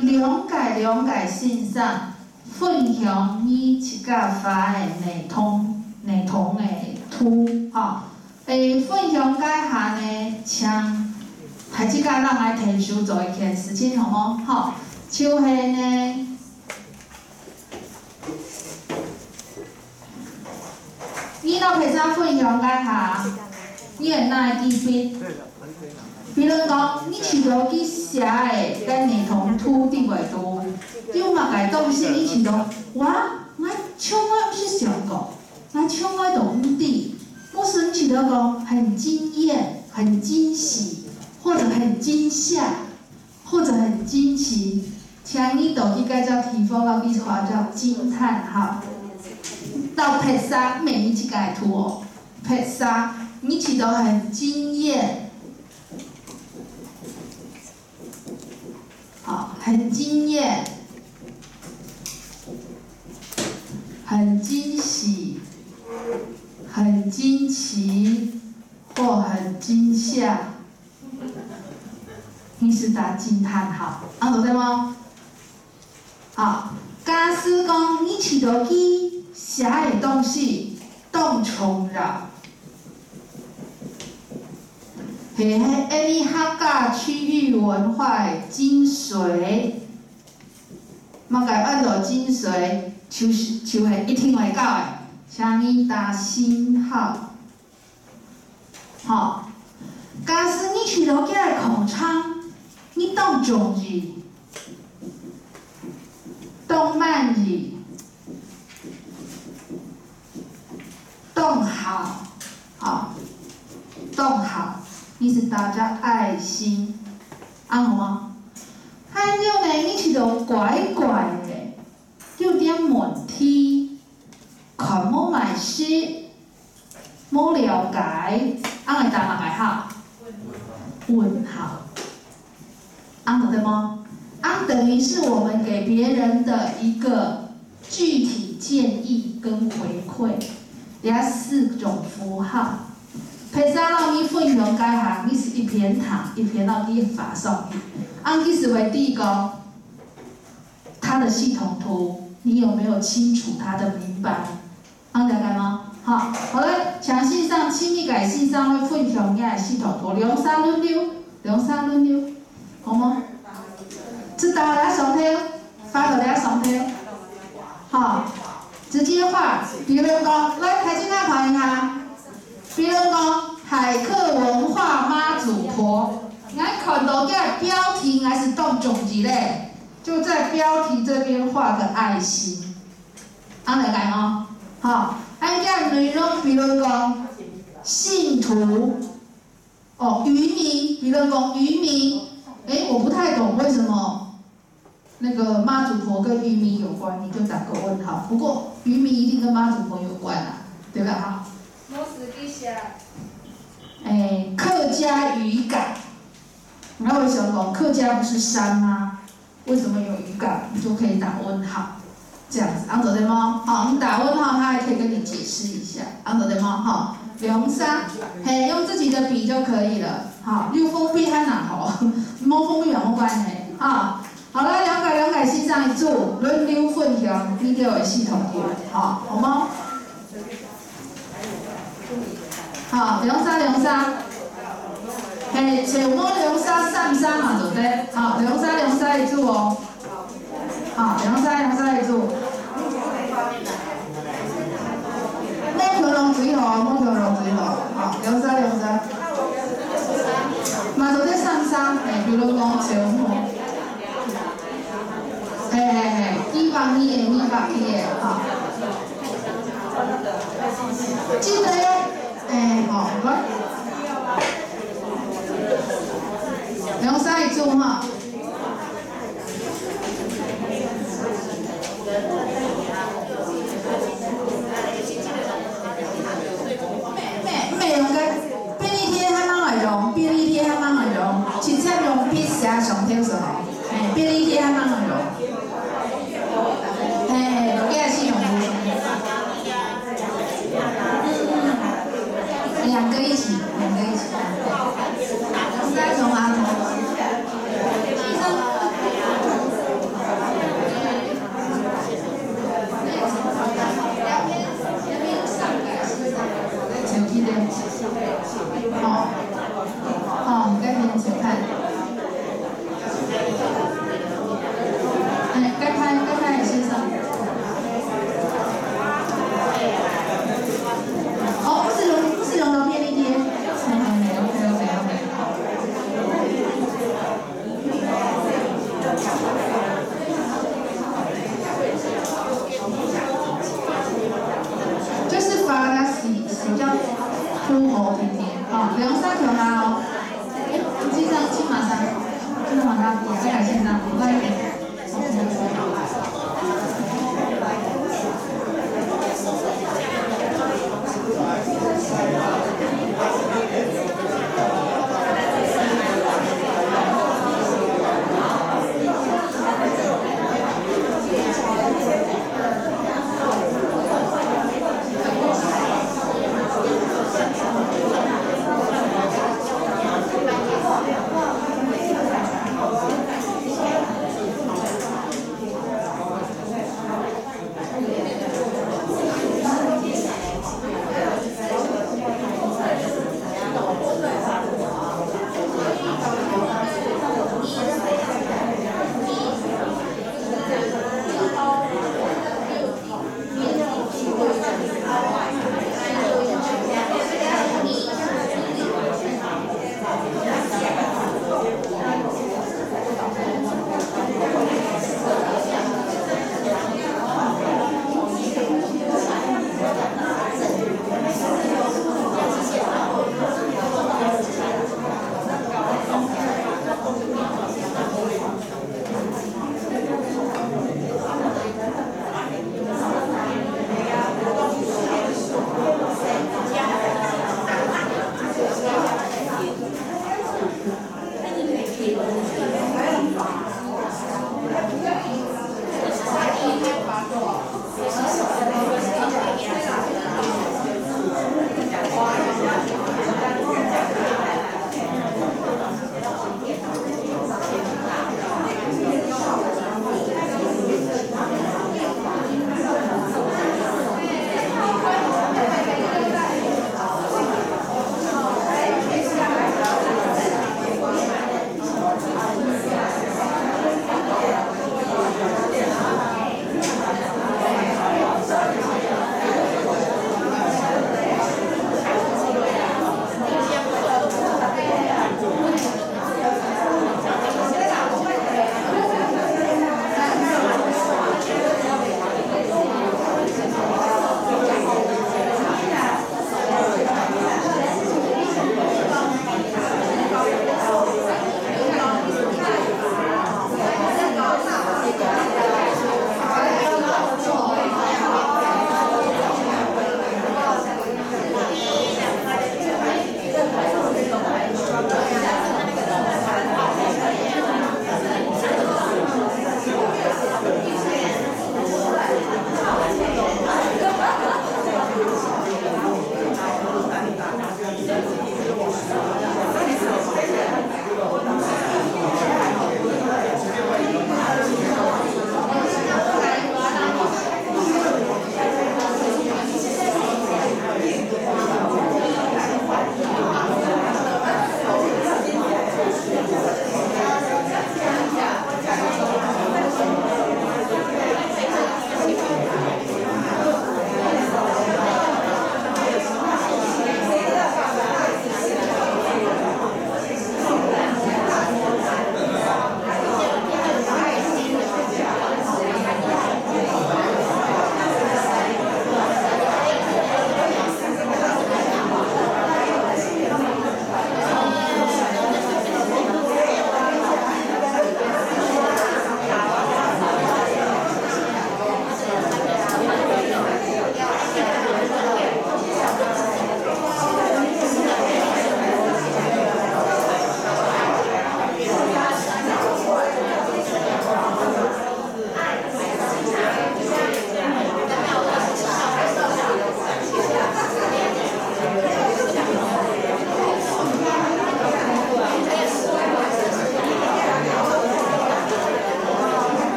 两解线上分享你一甲发的内通的图，吼，分享解下呢，请下即甲咱来提手做一件事情，好无？吼，像是呢。你若袂使分享解下，你会哪会记笔？比如讲，你试图去写的跟儿童图伫袂拄，你有嘛家动心，你试图我唱我是上过，我唱我都唔对，我是试图讲很惊艳、很惊喜，或者很惊吓，或者很惊奇，请你倒去改叫题目，到你话叫惊叹号。到拍沙每一个图哦，拍沙你起都很惊艳，好，很惊艳，很惊喜，很惊奇，或很惊吓，你是打惊叹号，懂对吗？好，假使讲你起都去。写的东西动冲扰，是迄你客家区域文化的精髓。嘛，甲按照精髓，就是一听会到的，请你打星号。好，假使你去到遐个口腔，你动中字，动慢字。动好，好，动好，你是大家爱心，好吗？还有呢，你是都怪怪的，有点问题，看冇买书，冇了解，会答哪个好？问号，对吗？等于是我们给别人的一个具体建议跟回馈。也4种符号，配上让你分享解下，你是一篇糖一篇让你发上去。其实为第一个，它的系统图，你有没有清楚它的明白？了解吗？好了，详细上亲密改信上会分享你的系统图，两三轮流，好吗？知道了上听，发到了上听，好。直接画，比如讲，来台前来看一下，比如讲海客文化妈祖婆，来看到这标题还是动种子嘞，就在标题这边画个爱心，了解吗？好，这内容比如讲信徒，渔民，比如讲渔民，我不太懂为什么。那个妈祖婆跟渔民有关，你就打个问号。不过渔民一定跟妈祖婆有关啊，对吧？哈。我自己写。客家渔港，那为什么讲客家不是山吗？为什么有渔港？你就可以打问号，这样子，懂对吗？好，你打问号，他还可以跟你解释一下，懂对吗？哈，两三，用自己的笔就可以了。好，用封闭还难吼，冇封闭有冇关系？啊。好了，两解线上一组，轮流分享你就有系统图，好吗？好，两三，找我两三嘛，对不对？好，两三一组哦。好，两三一组。某条龙水河，好，两三。嘛，就这三，比如讲找我。希望你的，哈。记得来，两三一组哈。没用个便利贴还蛮好用，其实用笔写上天是好，便利贴还蛮好用。这个系统图，两个一起，再从阿头。 就是发啦洗叫铺头甜点，好，不用上球吗？哦，记上金马山，真的马上再改线上，快一点。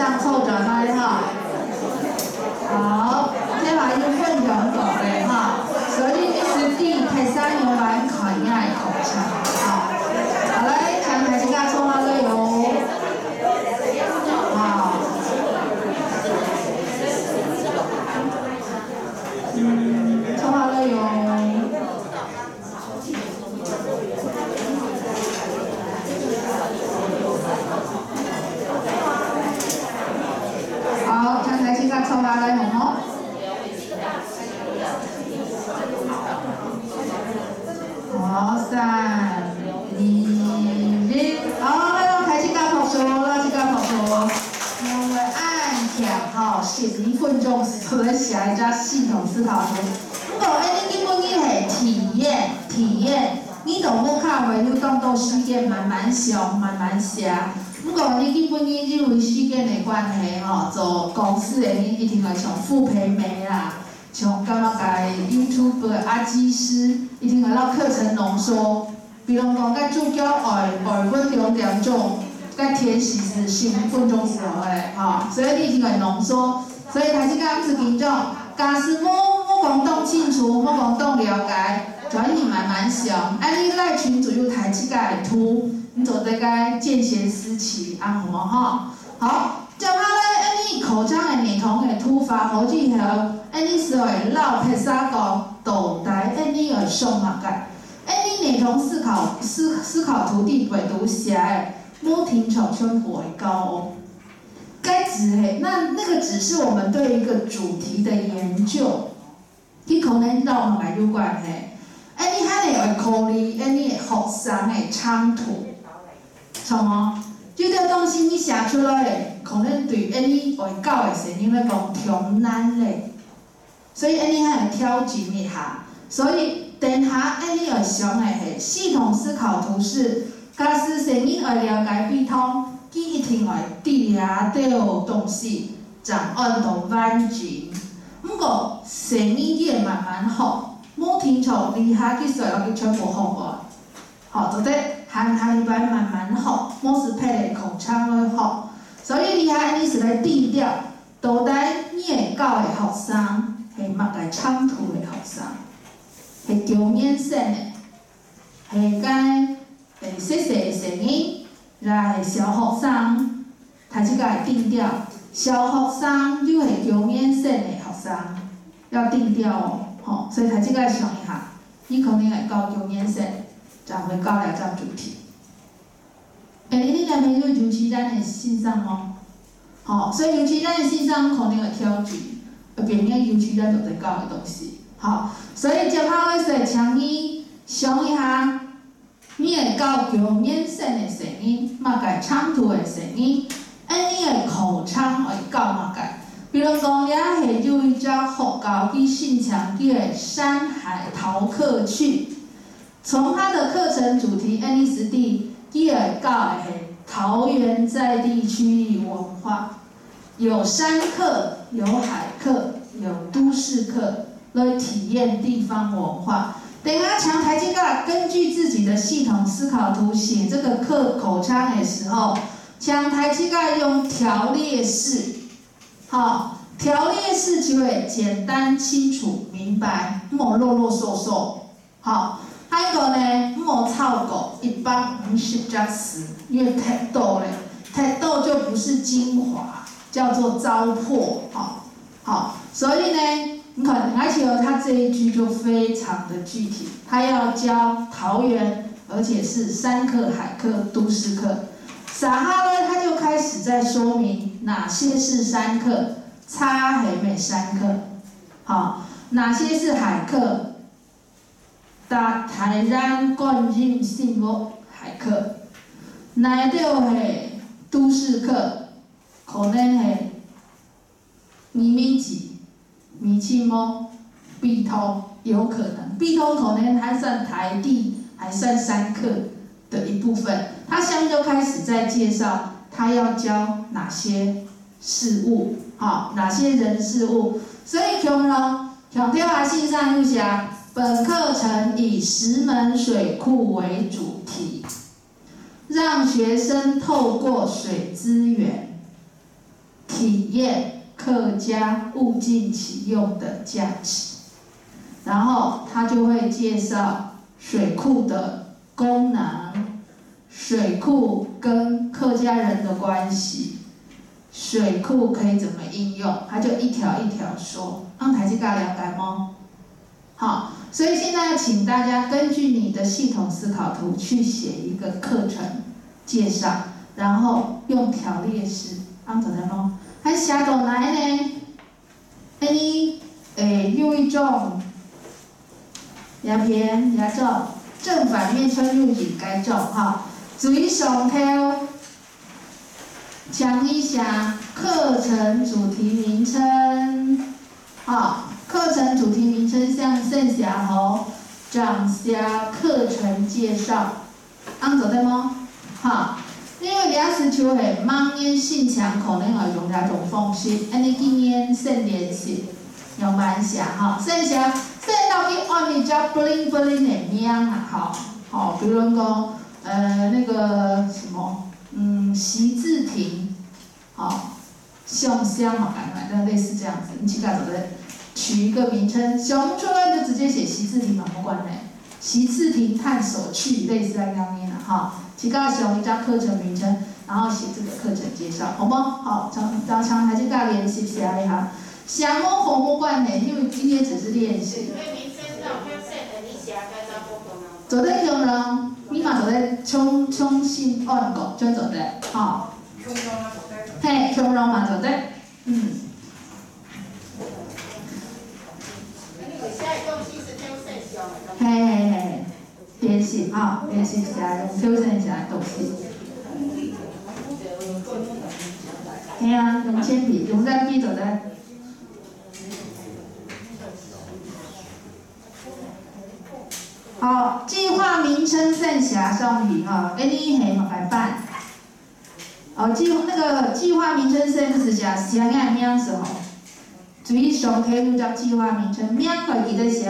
上凑转来哈。好，这来要分两个的哈，所以你是第第三用来考验的口腔。好，好来，将台这个凑下来哟。好。凑下来哟。好，将台这个凑下来好冇？好，3、2、1，好，来开始教读书，老师教读书。因为按条吼，11分钟就在写一只系统思考图。不过，你基本你係體驗，你就好靠為你當到時間慢慢上，慢慢寫。不過你基本你因為時間的關係吼，做公司的你一定會從傅培梅啦。像刚刚改 YouTube 阿基师，一定会到课程浓缩，比如讲，甲主角2分钟2种，甲填习是11分钟左右的，吼，所以你一定会浓缩。所以台这个是听众，假使某讲动清楚，某讲动了解，转你慢慢想。安你赖群主有台这个的图，你就得该见贤思齐，安好吗？哈，好。接下来，安尼口腔的儿童的突发好记号，安尼是会老撇啥个倒台，安尼会上目个。安尼儿童思考图地阅读写的，摸挺草圈不会高哦。该指嘿，那个只是我们对一个主题的研究，伊可能让我们来有关嘿。安尼遐个会考虑，安尼学生的冲突，什么？这个东西你写出来，可能对安尼会教的声音来讲挺难嘞，所以安尼还会挑战一下。所以等下安尼会上的是系统思考图是，假使声音会了解系统，伊一定会记了到东西，掌握到完整。不过声音也慢慢学，冇听错，离下去所有去全部学过。好，就得含一般慢慢学，莫是配合口腔来学。所以你安尼是来定调，到底你会教的学生是乜个冲突的学生，是强眼性的，是该细细的声音，来小学生，他这个会定调。小学生就系强眼性的学生，要定调哦，吼，所以他这个想一下，你可能会教强眼性。才会教了这主题。你两边就尤其咱的欣赏哦，好，所以尤其咱的欣赏可能会挑战，变个尤其咱就在教的东西，好，所以接下来是请你想一下，你会教强眼性的声音，乜个冲突的声音，你的口腔会教乜个？比如讲，也系有一只佛教去信强叫《山海逃客去》。从他的课程主题 NESD 第二教的是桃园在地区域文化，有山客、有海客、有都市客，来体验地方文化。等下强台这个根据自己的系统思考图写这个口腔的时候，强台这个用条列式，好，条列式就会简单、清楚、明白，莫啰啰嗦嗦，好。还有呢，莫操狗150只词，因为太多嘞，太多就不是精华，叫做糟粕，好，所以呢，你看，而且他这一句就非常的具体，他要教桃园，而且是山客、海客、都市客。撒哈呢，他就开始在说明哪些是山客，擦黑美山客，好，哪些是海客。台湾观音信物海客，哪一条是都市客？可能是移民籍、米其猫、碧通，有可能。碧通可能还算台地，还算山客的一部分。他现在就开始在介绍他要教哪些事物，好，哪些人事物。所以强调啊，信上有写。本课程以石门水库为主题，让学生透过水资源体验客家物尽其用的价值。然后他就会介绍水库的功能，水库跟客家人的关系，水库可以怎么应用，他就一条一条说，让台积大了解吗？好，所以现在请大家根据你的系统思考图去写一个课程介绍，然后用条列式，让怎么咯？还写到来呢？你用一种也偏也种正反面穿入引该种哈，水上头讲一下课程主题名称，课程主题名称像剩下后讲下课程介绍，按做对吗？因为历史就系盲眼性强，可能会用哪种方式？安尼经验性练习用慢写剩下到去按你只 bling bling 的名啊，比如讲那个什么，习字亭，上香那类似这样子，你去干什么？取一个名称，想不出来就直接写习字亭嘛，不管嘞，习字亭探索去，类似这样念啦，去告想一张课程名称，然后写这个课程介绍，好吗？好，常还是大练习写一下。想我好不惯呢，因为今天只是练习。做得形容，你嘛做得重新按过，怎做得？嘿，形容嘛做得，嘿，练习练习写用挑战写东西。嘿啊，用铅笔，用在笔做得。好，计划名称剩下上去你系嘛该办。计划名称剩是写相应名字注意上题就叫计划名称，名就记得写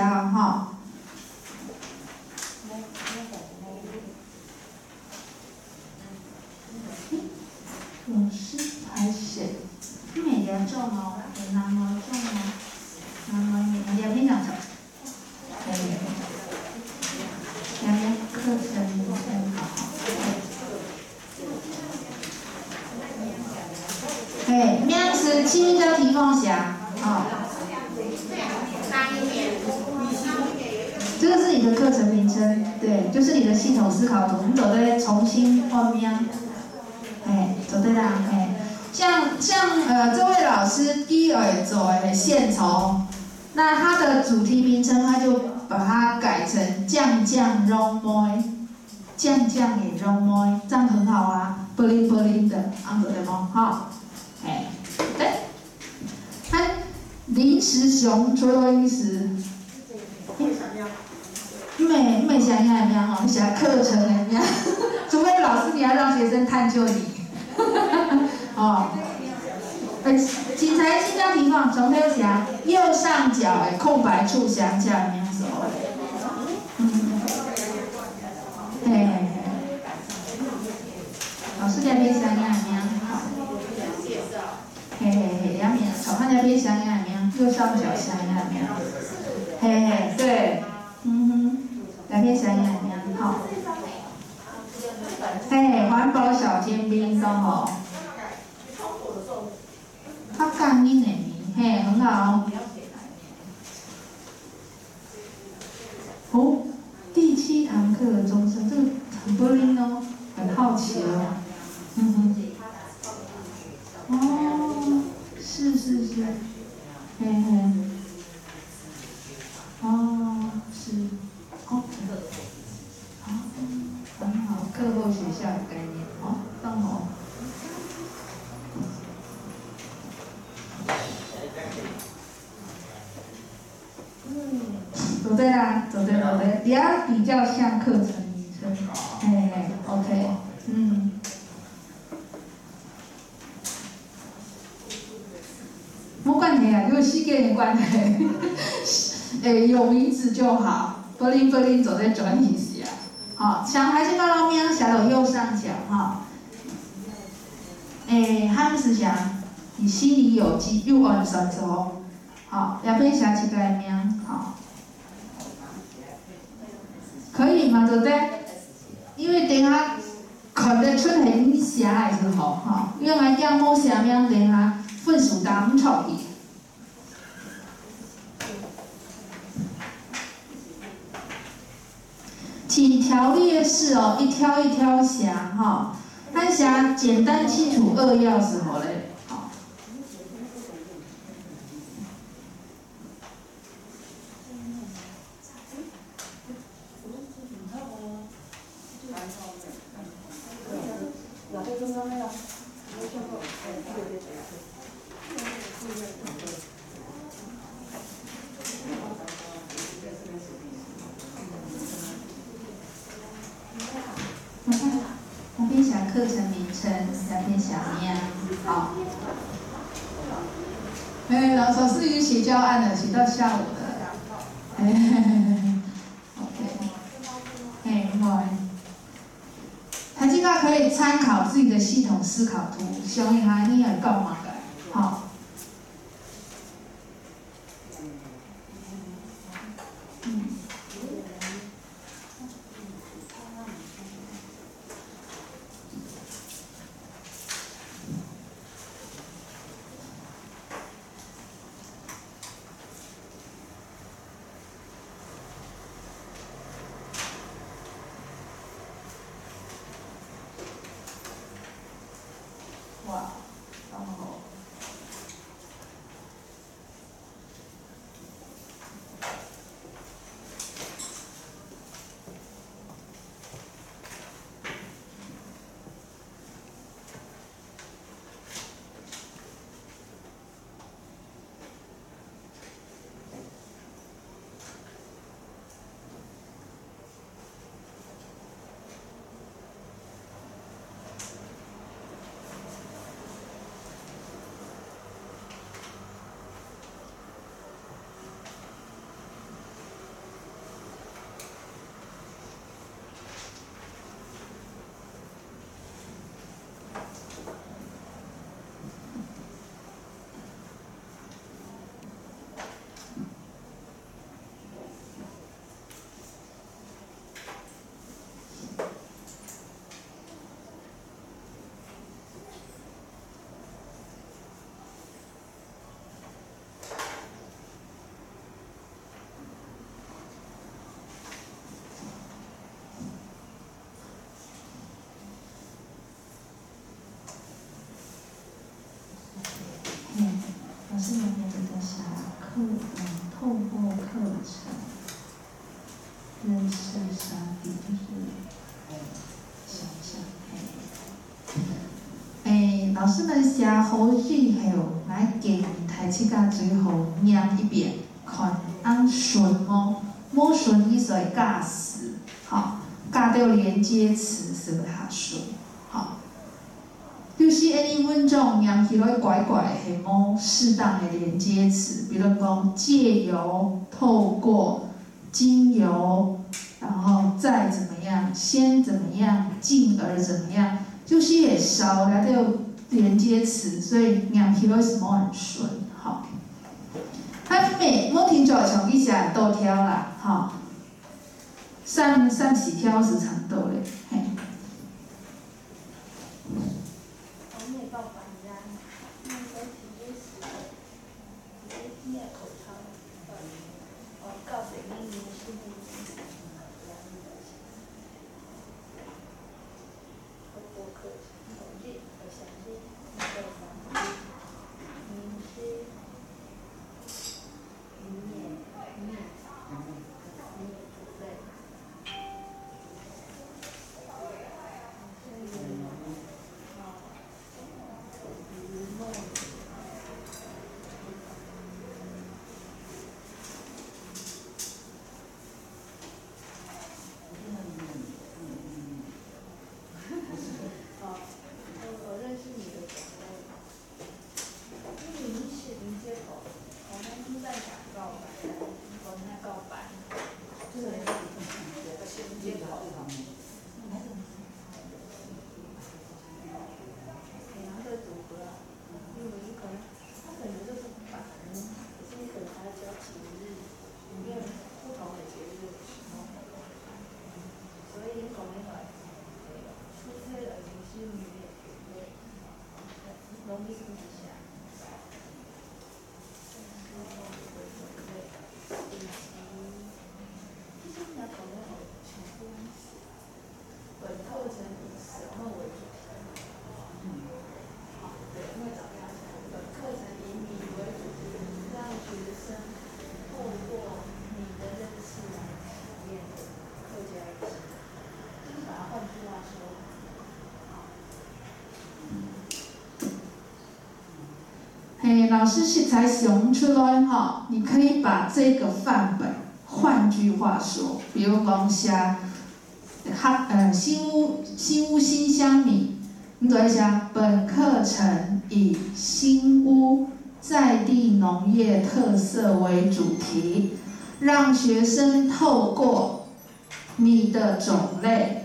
老师还写，你每年种很难种每年讲什么？课程名称名词轻叫题放下这个是你的课程名称，对，就是你的系统思考图，你都在重新换名，做对啦，像这位老师第二做的献丑，那他的主题名称他就把它改成酱酱肉糜，酱酱也肉糜，这样很好啊 ，bling bling 的，按做对吗？对，他临时熊除了意思，没想要名你写课程的名，除非老师你要让学生探究你，请裁新疆情况，从头写右上角的空白处详加名字老师在边详要名，两名，从他那边详要名，右上角详要名，对，两边详要名，环保小尖兵都他干音的名，很好。第7堂课的钟声，这个很不灵哦，很好奇哦。是，是，很好，课后学校的概念，更好。走对啦，走对，也要比较像课程名称。OK，没关系啊，有时间的关系，有名字就好。bling bling 走在转体时想还是把它名写到右上角他们是讲你心里有记，又按算做，好，要变写一个名，好，可以吗？对不对？因为等下看得出来你写的时候，哈，因为俺家某写名等下分数打唔出去。请条列式哦，一条一条写哈。咱写简单清楚扼要时候嘞，好。那边写课程名称，那边写名，好。老师已经写教案了，写到下午的。OK。好。他这个可以参考自己的系统思考图，想一下你要干嘛的，好。哇，然后。老师有没有在想透过课程认识沙比，就是想想，老师们写好之后，来给台七甲最后念一遍，看按顺哦，冇顺意思会尬死，好，尬掉连接词是不下顺，好。就是安尼，阮种念起来怪怪的，无适当的连接词，比如讲借由、透过、经由，然后再怎么样，先怎么样，进而怎么样，就是也少了这个连接词，所以念起来是无很顺，好。我听着像你写倒挑啦，哈，三四挑是长度嘞，嘿。 老师才想出来哈，你可以把这个范本，换句话说，比如讲写新屋新乡米，你就会写本课程以新屋在地农业特色为主题，让学生透过米的种类、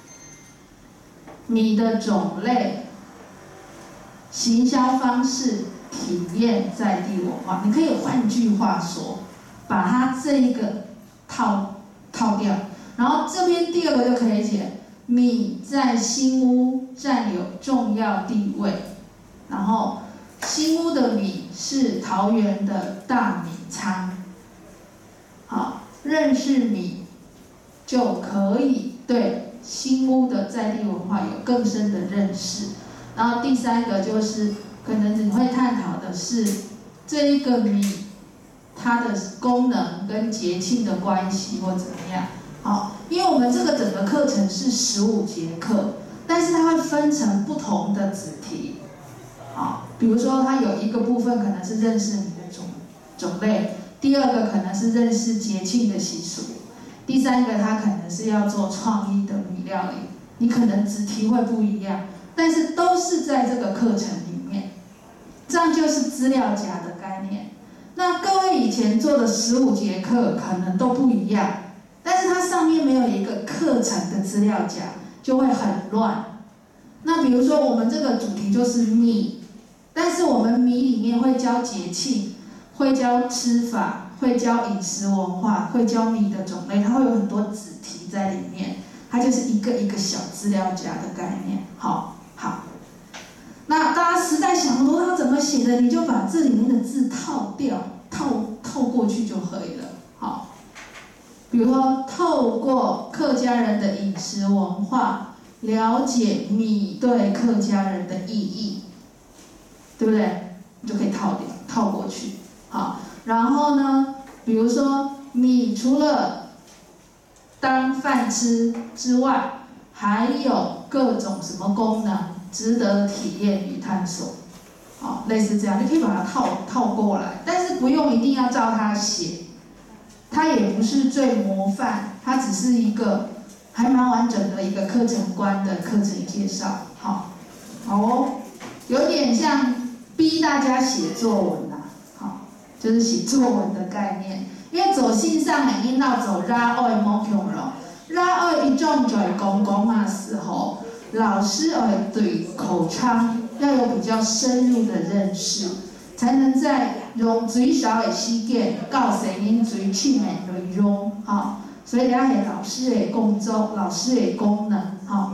行销方式。体验在地文化，你可以换句话说，把它这一个套掉，然后这边第二个就可以写米在新屋占有重要地位，然后新屋的米是桃园的大米仓，好，认识米就可以对新屋的在地文化有更深的认识，然后第三个就是。可能你会探讨的是这一个米它的功能跟节庆的关系或怎么样，好，因为我们这个整个课程是15节课，但是它会分成不同的子题，好，比如说它有一个部分可能是认识米的种类，第二个可能是认识节庆的习俗，第三个它可能是要做创意的米料理，你可能子题会不一样，但是都是在这个课程里面。这样就是资料夹的概念。那各位以前做的15节课可能都不一样，但是它上面没有一个课程的资料夹，就会很乱。那比如说我们这个主题就是米，但是我们米里面会教节庆，会教吃法，会教饮食文化，会教米的种类，它会有很多子题在里面，它就是一个一个小资料夹的概念。好。那大家实在想不到怎么写的，你就把这里面的字套过去就可以了。好，比如说透过客家人的饮食文化，了解米对客家人的意义，对不对？你就可以套过去。好，然后呢，比如说米除了当饭吃之外，还有各种什么功能？值得体验与探索，好，类似这样，你可以把它套过来，但是不用一定要照它写，它也不是最模范，它只是一个还蛮完整的一个课程观的课程介绍，好哦，有点像逼大家写作文啦，好，就是写作文的概念，因为走信上的引导走拉爱莫强咯，拉爱一种在公的时候。老师对口腔要有比较深入的认识，才能在用最少的时间教学因最深的内容，哈。所以了解老师的工作、老师的功能，哈。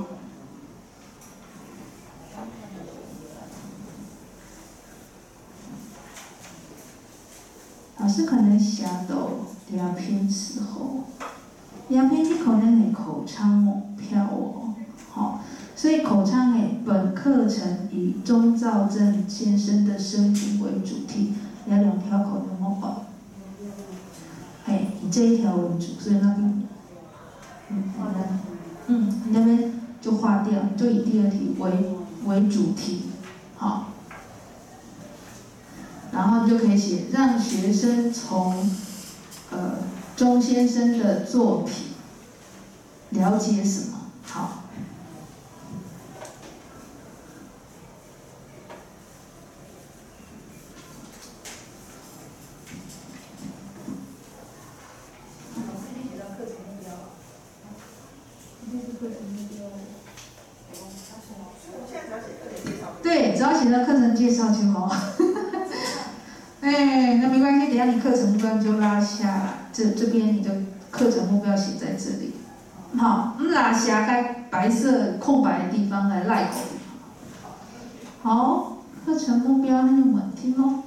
老师可能写到两篇之后，两篇你可能会口腔猛飘哦，好。所以口腔本课程以钟兆正先生的生平为主题，有2条口有没有？以这一条为主，所以那边，你那边就划掉，你就以第2题为主题，好，然后你就可以写让学生从钟先生的作品了解什么，好。对，只要写到课程介绍就好。那没关系，等下你课程目标就拉下，这边你的课程目标写在这里。好，拉下该白色空白的地方来赖口。好， 课程目标很有稳定哦。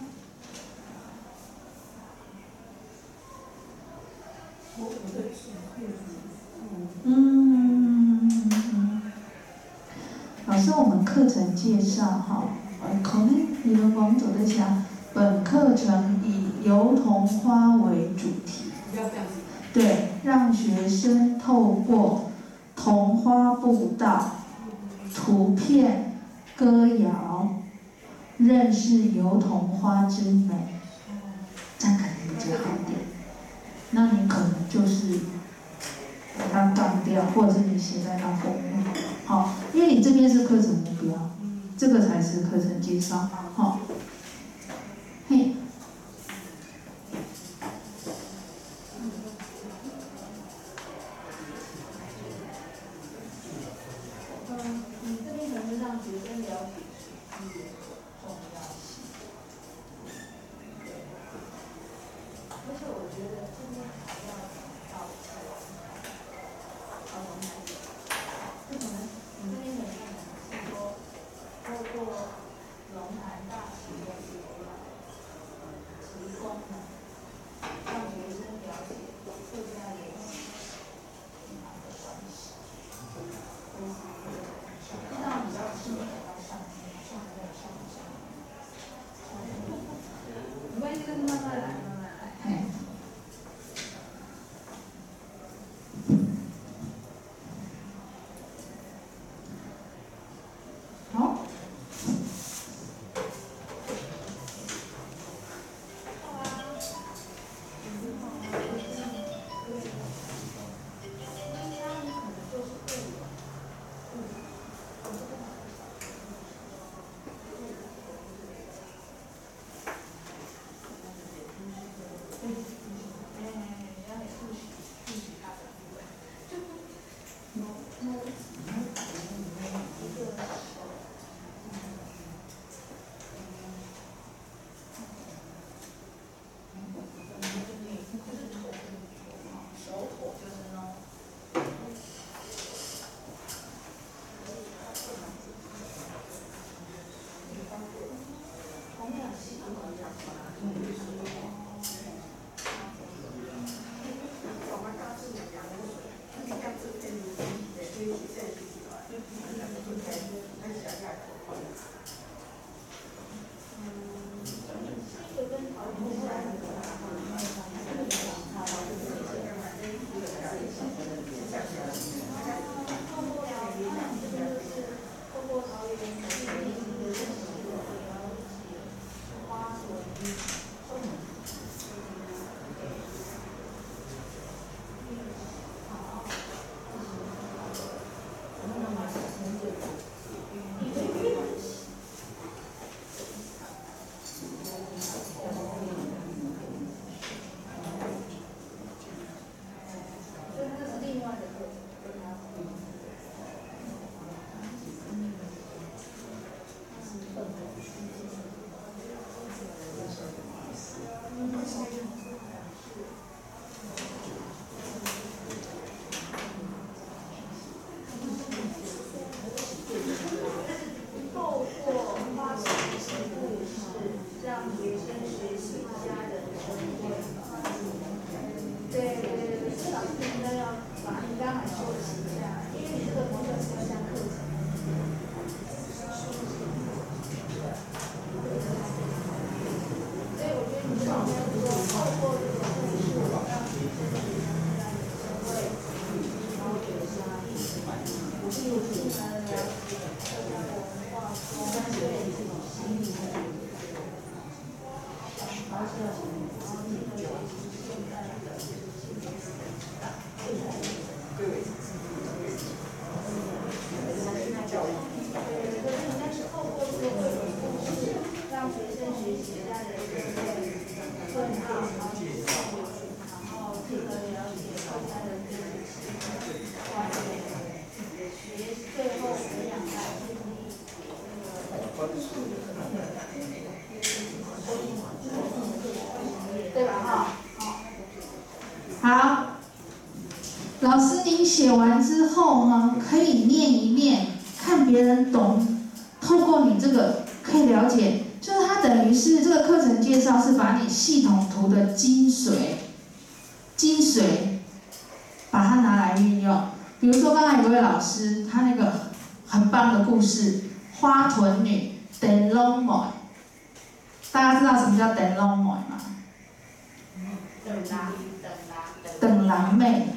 老师，我们课程介绍哈，可能你们往走在想，本课程以油桐花为主题，对，让学生透过桐花步道、图片、歌谣，认识油桐花之美，这样可能比较好点。那你可能就是把它当掉，或者是你写在它后面，好，因为你这边是课程目标，这个才是课程介绍，好，嘿。 你这边可能让学生了解实际的重要性，而且我觉得今天还要到为什么呢？你这边的内容是说，透过龙潭大学的提供呢，让学生了解各家联系银行的关系，这样比较适合到上没关系，就是慢慢来，慢慢来。 好。 对吧？哈，好，老师您写完之后呢，可以念一念，看别人懂，透过你这个可以去了解，就是它等于是这个课程介绍是把你系统图的精髓把它拿来运用。比如说刚才有位老师，他那个很棒的故事，花臀女等龙妹，大家知道什么叫等龙妹吗？等郎妹。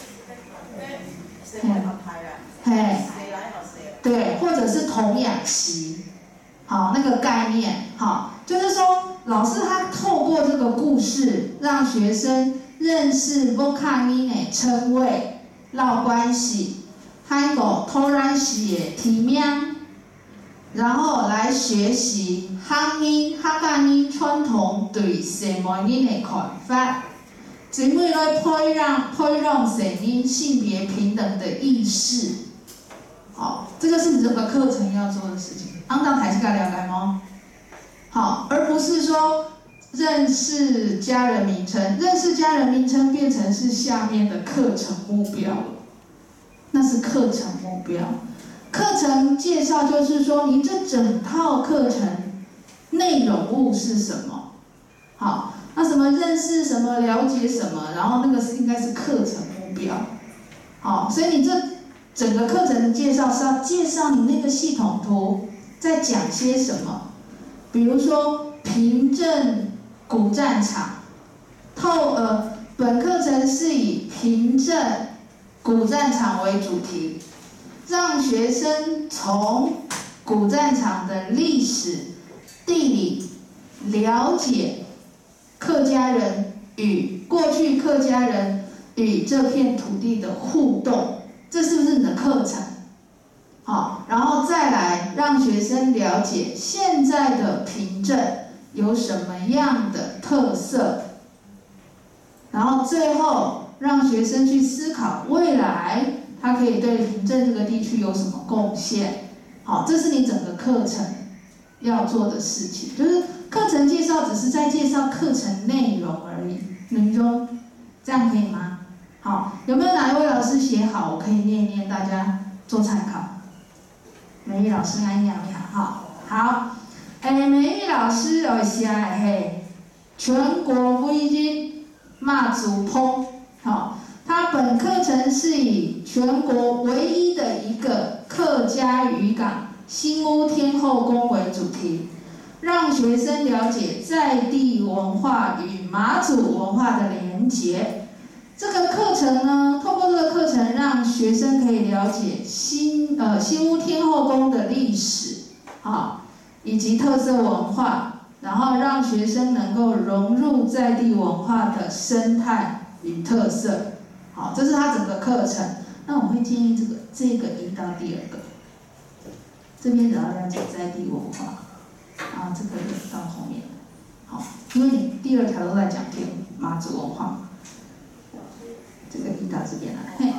嘿，对，或者是童养媳，好，那个概念，好，就是说老师他透过这个故事，让学生认识 vocab 的称谓、绕关系，还有突然时的题名，然后来学习汉语、客家语传统对西门语的看法。只为了培养成因性别平等的意识，好，这个是你整个课程要做的事情。安当台是该了解吗？好，而不是说认识家人名称，认识家人名称变成是下面的课程目标了，那是课程目标。课程介绍就是说，你这整套课程内容物是什么？好。那什么认识什么了解什么，然后那个是应该是课程目标，好，所以你这整个课程介绍是要介绍你那个系统图在讲些什么，比如说平镇古战场，本课程是以平镇古战场为主题，让学生从古战场的历史、地理了解。客家人与过去客家人与这片土地的互动，这是不是你的课程？好，然后再来让学生了解现在的平镇有什么样的特色，然后最后让学生去思考未来他可以对平镇这个地区有什么贡献。好，这是你整个课程要做的事情，就是课程介绍只是在介绍课程内容而已，能中，这样可以吗？好，有没有哪一位老师写好？我可以念一念，大家做参考。美玉老师来念一下，好，好，美玉老师写的是全国唯一妈祖烹，好，它本课程是以全国唯一的一个客家渔港新屋天后宫为主题。让学生了解在地文化与马祖文化的连结。这个课程呢，透过这个课程，让学生可以了解新屋天后宫的历史，以及特色文化，然后让学生能够融入在地文化的生态与特色。好，这是他整个课程。那我会建议这个移到第二个，这边只要了解在地文化。这个到后面，好，因为你第二条都在讲马祖文化，这个移到这边来，嘿，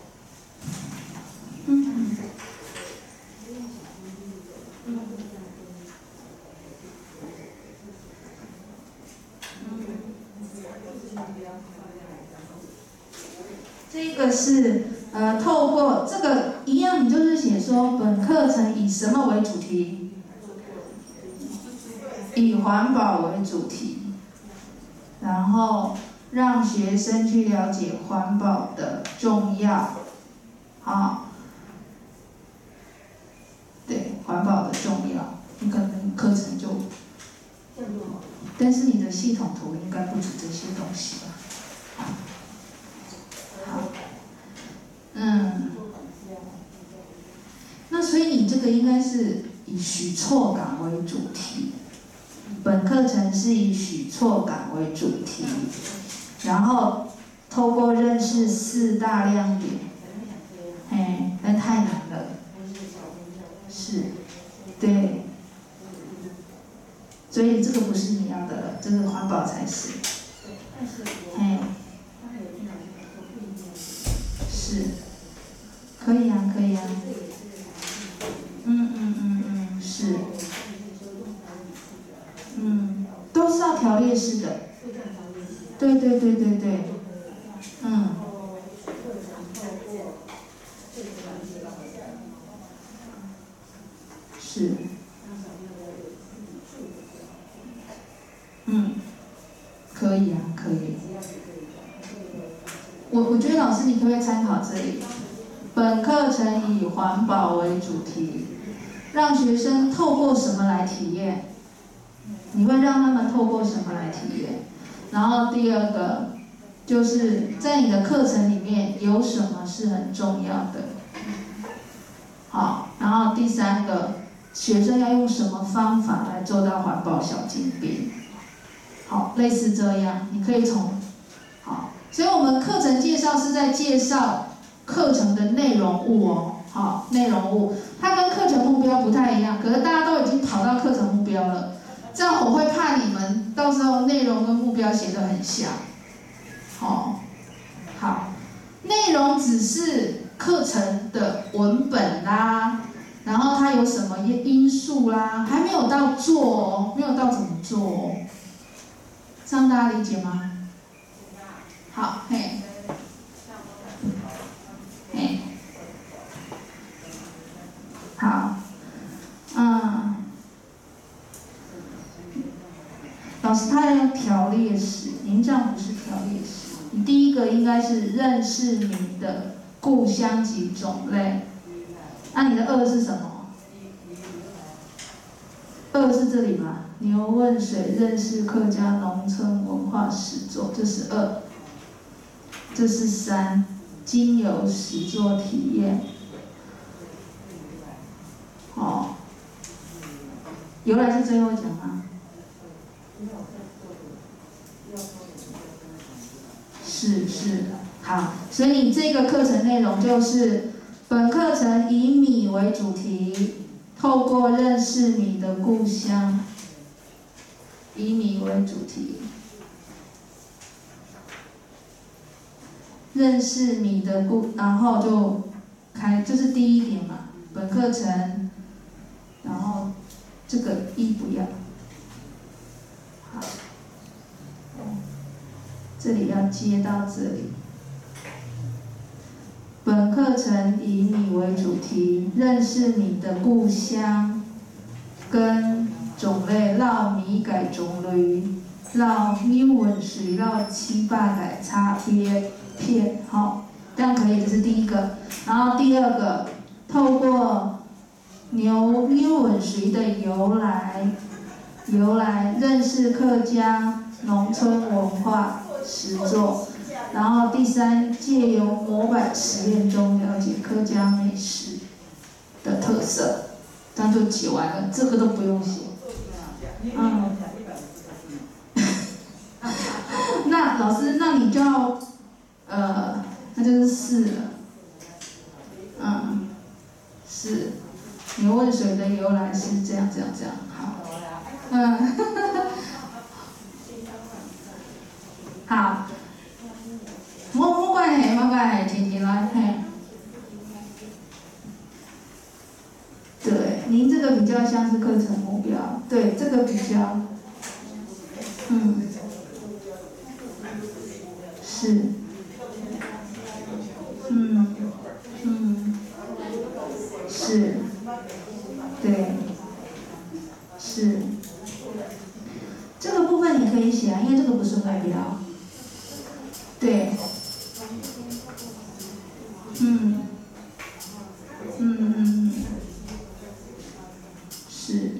这个是透过这个一样，你就是写说本课程以什么为主题？以环保为主题，然后让学生去了解环保的重要，对，环保的重要，你可能课程就，但是你的系统图应该不止这些东西吧？好，那所以你这个应该是以许错港为主题。本课程是以许错港为主题，然后透过认识4大亮点，那太难了，是，对，所以这个不是你要的了，这个环保才是，是，可以啊，可以啊，是。都是要条列式的，对，是， 可以啊，可以。我觉得老师你可不可以参考这里？本课程以环保为主题，让学生透过什么来体验？你会让他们透过什么来体验？然后第二个就是在你的课程里面有什么是很重要的？好，然后第三个，学生要用什么方法来做到环保小精兵？好，类似这样，你可以好，所以我们课程介绍是在介绍课程的内容物哦，好，内容物，它跟课程目标不太一样，可是大家都已经跑到课程目标了，这样我会怕你们到时候内容跟目标写得很像，好，内容只是课程的文本啦，然后它有什么因素啦，还没有到做哦，没有到怎么做哦，这样大家理解吗？好，嘿，好，老师他要条列式，您这样不是条列式，你第一个应该是认识你的故乡及种类，那你的2是什么？2是这里吗？牛问水认识客家农村文化实作，这是2，这是3，经由实作体验。哦，由来是最后讲吗？是，好，所以你这个课程内容就是本课程以米为主题，透过认识米的故乡，以米为主题，认识米的然后就这是第一点嘛，本课程，然后这个不要，好。这里要接到这里。本课程以米为主题，认识米的故乡跟种类，绕米改种类，绕英文水绕7、8改差别片，好，这样可以，这是第一个。然后第二个，透过牛文水的由来认识客家农村文化实作，然后第3，借由模板实验中了解客家美食的特色，这样就写完了，这个都不用写。那老师，那你就要，那就是4了。是，牛问水的由来是这样，好。好，莫关系，停来，嘿。对，您这个比较像是课程目标，对，这个比较，是，是，对，是，这个部分你可以写啊，因为这个不是目标。对，是，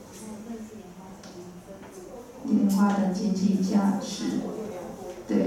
文化的经济价值，对，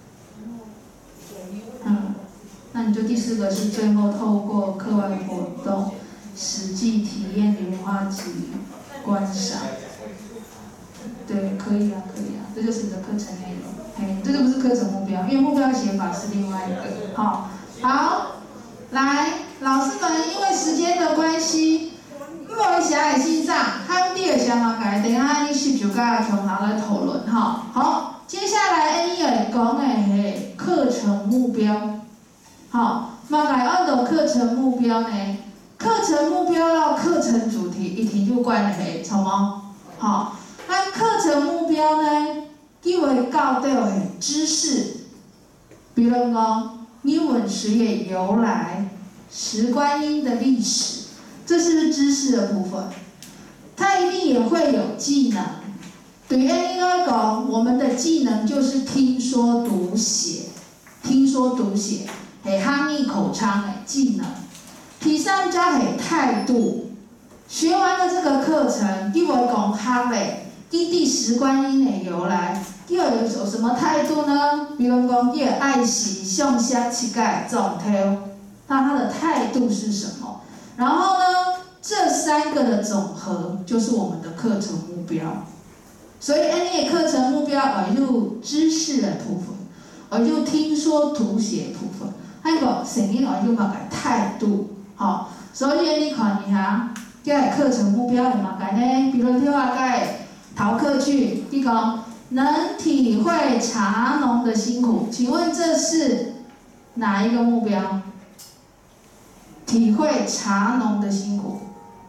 那你就第4个是最后透过课外活动，实际体验莲花及观赏。对，可以啊，这就是你的课程内容。这个不是课程目标，因为目标写法是另外一个。好，来，老师们因为时间的关系，我写在心上，他第2项嘛，改等下你是就甲同学来讨论哈。好，接下来 N 会讲的是课程目标。好，嘛来按照课程目标呢？课程目标到课程主题一定有关系，错吗？好。那课程目标呢，就会教到的知识，比如讲英文水的由来、石观音的历史，这是知识的部分。它一定也会有技能， 对安尼来讲，我们的技能就是听说读写，听说读写是汉语口腔的技能。第三加是态度。学完了这个课程，你会讲学的，你第10观音的由来，你要有什么态度呢？比如讲，你的爱惜、向下、乞丐、总头，那他的态度是什么？然后呢，这3个的总和就是我们的课程目标。所以，你的课程目标有知识的部分，有听说读写的部分，还有成日有嘛个态度，好，所以你看一下。这个课程目标是嘛个呢？比如听话该逃课去，你讲能体会茶农的辛苦，请问这是哪一个目标？体会茶农的辛苦。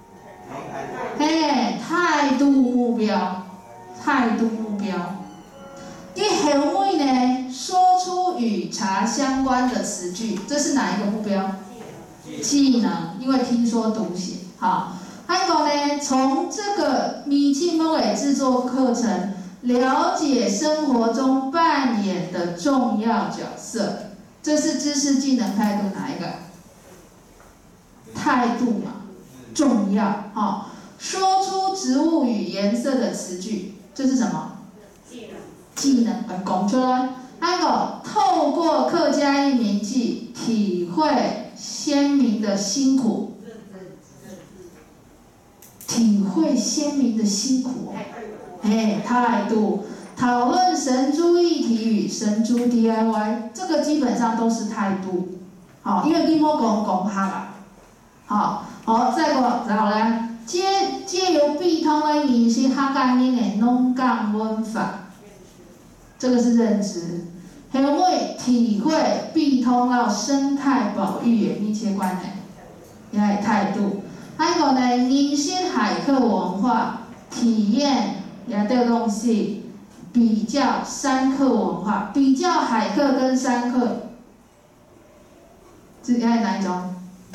嘿，态度目标，态度目标。第后面呢，说出与茶相关的词句，这是哪一个目标？技能，因为听说读写，好。还有呢，从这个米其木尾制作课程，了解生活中扮演的重要角色，这是知识、技能、态度哪一个？态度嘛，重要。好，说出植物与颜色的词句，这是什么？技能，讲出来。还有，透过客家一名记，体会先民的辛苦。体会先民的辛苦，态度。讨论神猪议题与神猪 DIY， 这个基本上都是态度。好，因为你莫讲哈啦。好，再过，然后呢，借由必通的认识客家人的农耕文化，这个是认知。还有体会必通到生态保育的密切关系，也系态度。还有呢，认识海客文化，体验也对东西，比较山客文化，比较海客跟山客，这也是哪一种？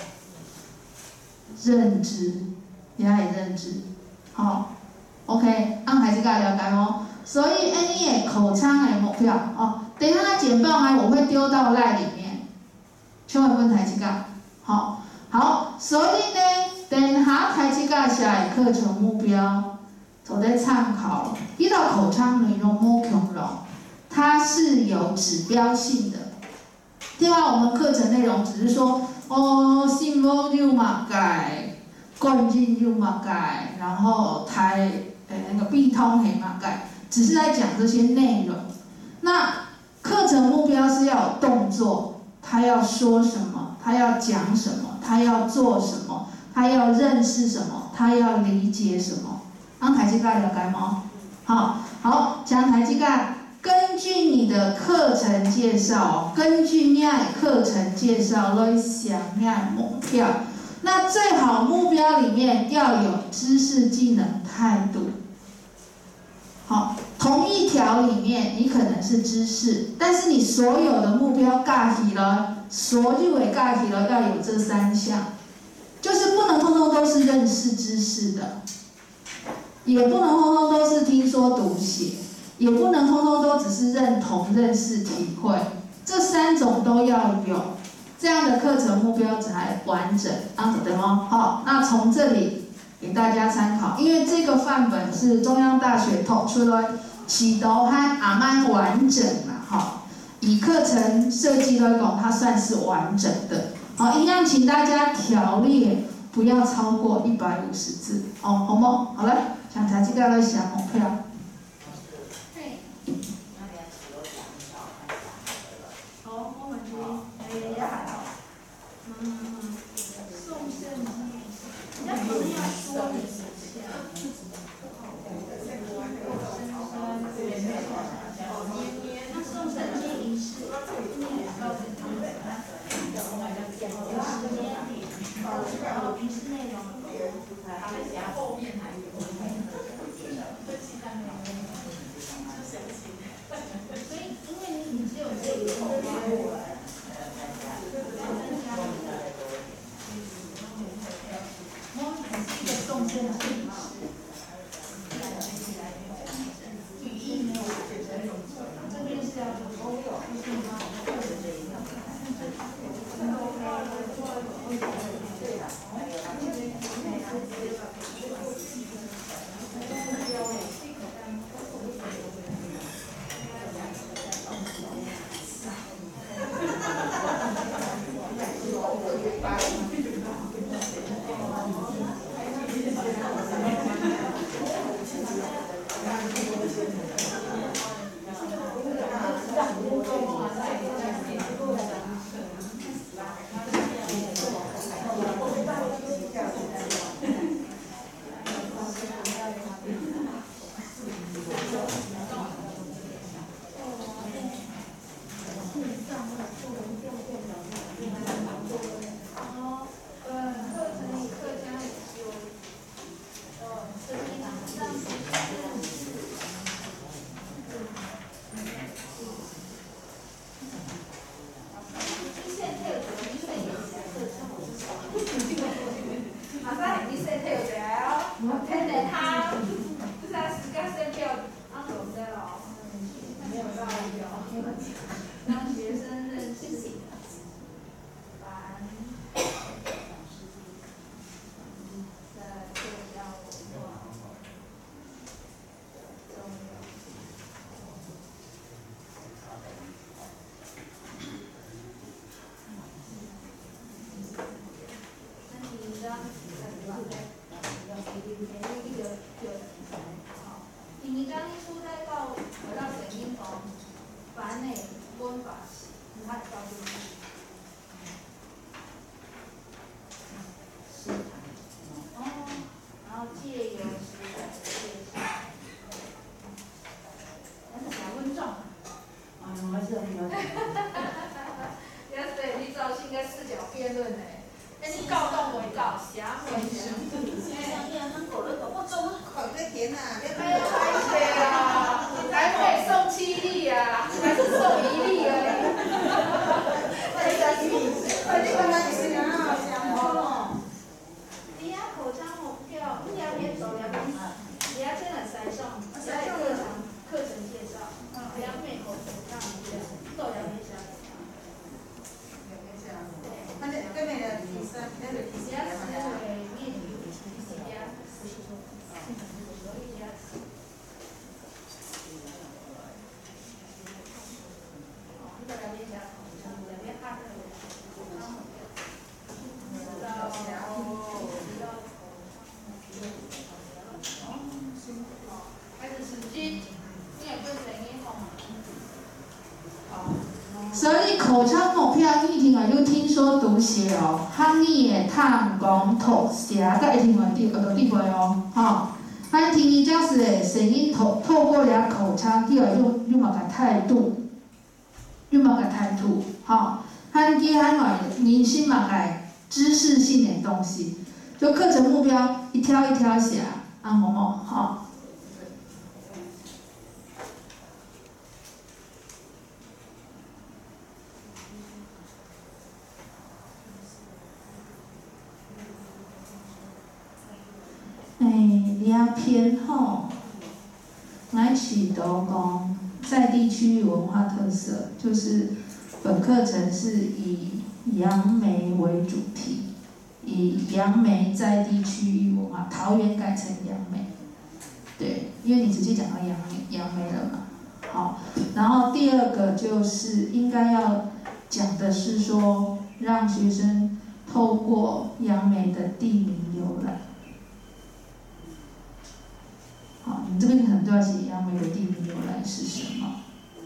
认知，也是认知。好 ，OK， 按还是大家了解哦。所以，你的口腔的目标哦，等一下简报呢，我会丢到赖里面，千万不能抬起杠。好，所以呢。等下台这个写的课程目标，做在参考。一道口腔内容无穷容，它是有指标性的。另外，我们课程内容只是说，心无六嘛改，冠进六嘛改，然后那个必通黑嘛改，只是在讲这些内容。那课程目标是要有动作，他要说什么，他要讲什么，他要做什么。他要认识什么？他要理解什么？让台积盖了解吗？好，讲台积盖，根据你的课程介绍，根据你的课程介绍来想你的目标。那最好目标里面要有知识、技能、态度。好，同一条里面你可能是知识，但是你所有的目标架起了，所有的架起了要有这3项。就是不能通通都是认识知识的，也不能通通都是听说读写，也不能通通都只是认同认识体会，这3种都要有，这样的课程目标才完整。对吗？好，那从这里给大家参考，因为这个范本是中央大学投出来，起读和阿曼完整啦，以课程设计来讲，它算是完整的。好，一样，请大家条列不要超过150字，好吗？好了，想台这个来想目标。 好，我们也还好。宋圣基，你要可能要说明一下。那宋圣基仪式，你也告诉他们。仪式内容，后面还有。所以，因为你只有这个后面。我们还是一个宋圣基仪式。 让学生认识凡在客家文化的重要性。那你呢？第二章出来到回到神经房，凡内温法时，他的高度哦，然后借由食材的介绍，但是讲温重。 还是很有。 要对你造性跟视角辩论呢，那你告动为告，侠为侠。哎呀，拍谁啊？台北送7粒啊，还是送1粒而已。你啊口腔目标，你啊别走两边，你啊真的塞上，在课程介绍，两面口头让你走两边下。 所以口腔目标你听话，就听说读写哦，汉语的探讲吐写，甲会听话对会哦，吼。咱听伊教师的声音透过了口腔，你要用嘛个态度，用嘛个态度，吼。汉语汉外明星嘛个知识性的东西，就课程目标一条一条写，某某，吼。鸦片吼，来取得讲在地区域文化特色，就是本课程是以杨梅为主题，以杨梅在地区域文化，桃园改成杨梅，对，因为你直接讲到杨梅了嘛，好，然后第二个就是应该要讲的是说，让学生透过杨梅的地名由来。好，你这边可能都要写杨梅的地名由来是什么。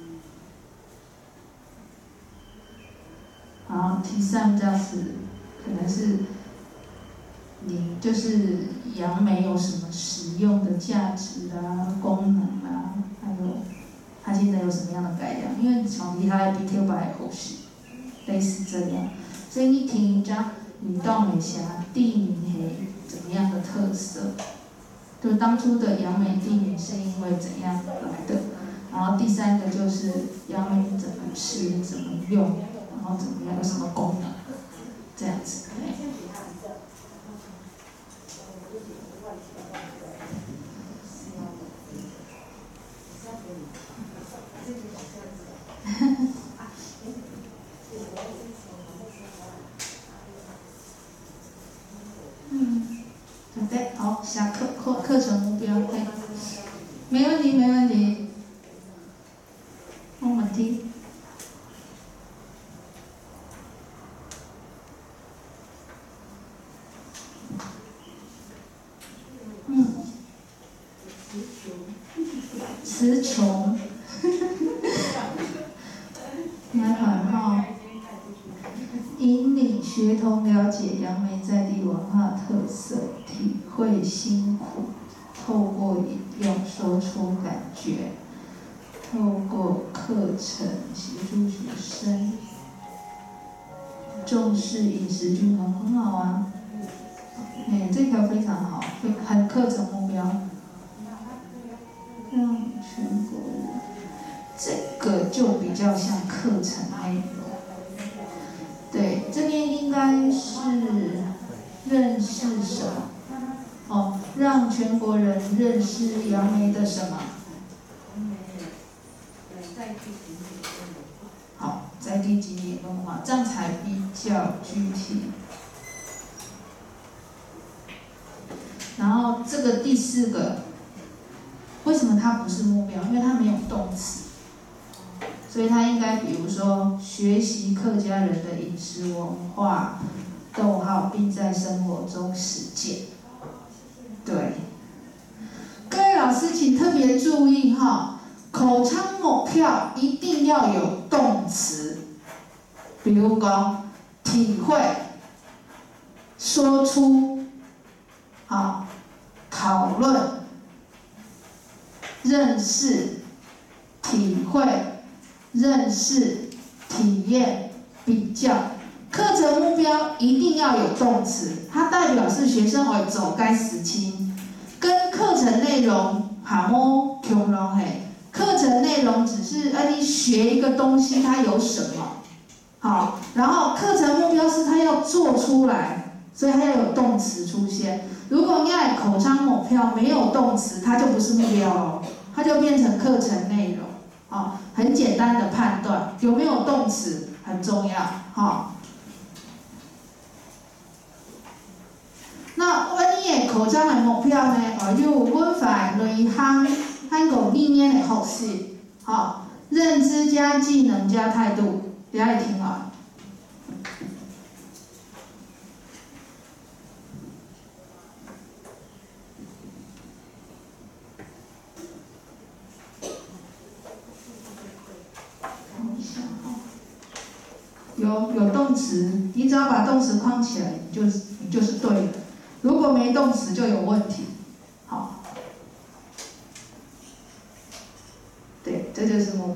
好，第三就是可能是你就是杨梅有什么实用的价值啊、功能啊，还有它现在有什么样的改良？因为从其他的比特白后续类似这样，所以你听一张你到美霞地名系怎么样的特色？就当初的杨梅地名是因为怎样来的？然后第三个就是杨梅怎么吃、怎么用，然后怎么样，有什么功能，这样子。对，好，下课程目标，对，没问题，没问题，没问题。词穷，来款哈，引领学童了解杨梅在地文化特色，体会辛苦，透过引用说出感觉，透过课程协助学生重视饮食均衡，很好啊。这条非常好，很课程目标，让全国人，这个就比较像课程内容。对，这边应该是认识什么？哦，让全国人认识杨梅的什么？好，在地景点文化，这样才比较具体。然后这个第4个，为什么它不是目标？因为它没有动词，所以它应该比如说学习客家人的饮食文化，并在生活中实践。对，各位老师请特别注意哈，口腔目标一定要有动词，比如讲体会、说出、讨论、认识、体会、认识、体验、比较。课程目标一定要有动词，它代表是学生会走该时期，跟课程内容共融嘿。课程内容只是你学一个东西，它有什么，好，然后课程目标是它要做出来，所以它要有动词出现。如果你爱口腔目标没有动词，它就不是目标哦，它就变成课程内容。很简单的判断，有没有动词很重要。那阮的口腔的目标呢？有文法类项，还有理念的复习，认知加技能加态度，大家听啊。有动词，你只要把动词框起来，你就是对的。如果没动词就有问题。好，对，这就是目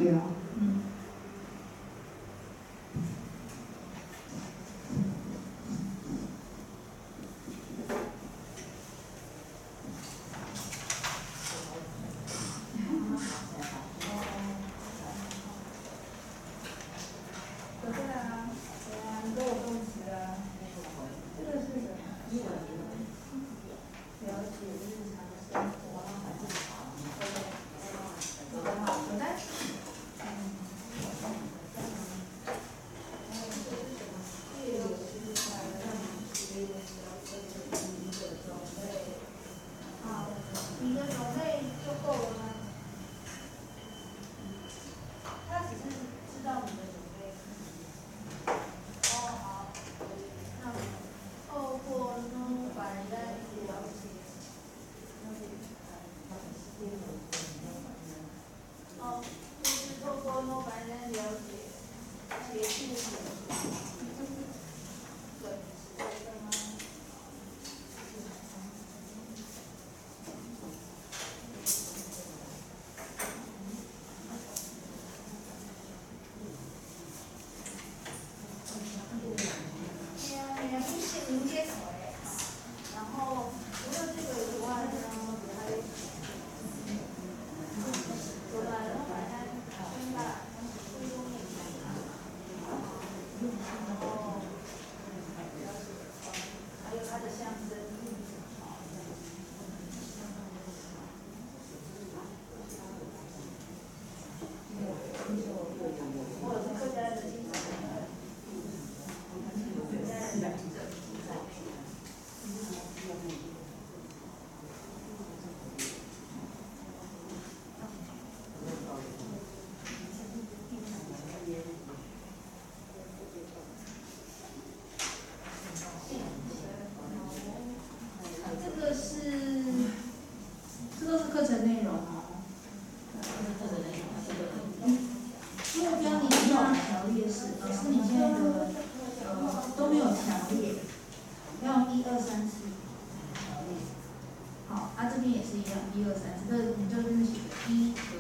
标。1、2、3、4，这你就写1、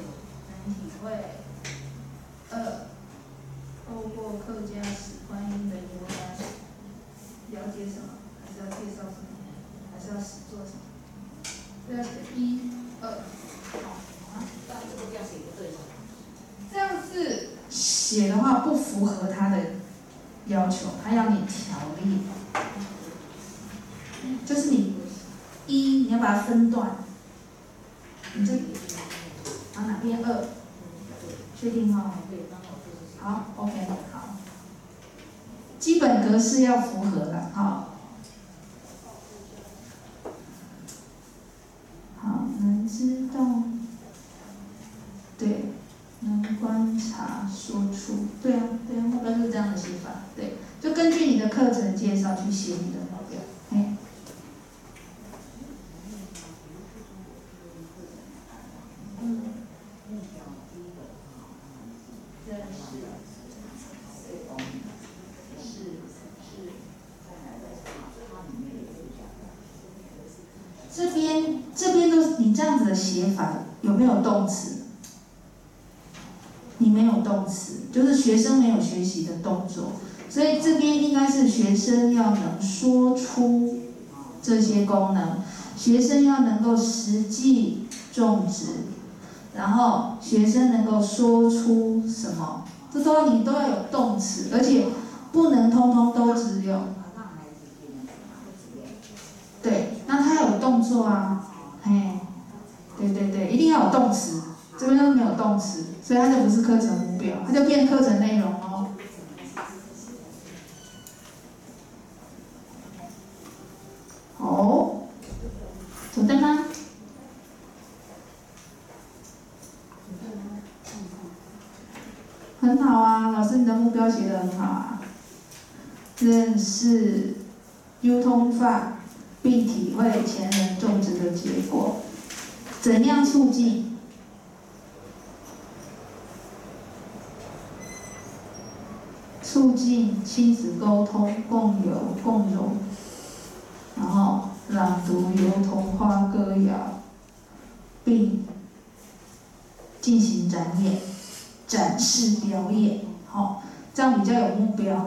写的话不符合他的要求，他要你条列，就是你要把它分段，你这哪边2，确定哦？好 ，OK， 好，基本格式要符合了，好。好，能知道，对，能观察说出，对啊，目标就是这样的写法，对，就根据你的课程介绍去写你的目标，哎。这边都是你这样子的写法，有没有动词？你没有动词，就是学生没有学习的动作，所以这边应该是学生要能说出这些功能，学生要能够实际种植，然后学生能够说出什么，这你都要有动词，而且不能通通都只有。对，那他有动作啊，嘿，对，一定要有动词，这边都没有动词，所以它就不是课程目标，它就变课程内容哦。哦，准对吗？很好啊，老师你的目标写得很好啊。认识、沟通法，并体会前人种植的结果。怎样促进？促进亲子沟通、共有、共融，然后朗读、由童话、歌谣，并进行展演、展示、表演，好，这样比较有目标。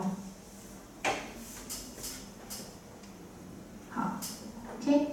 好 ，OK。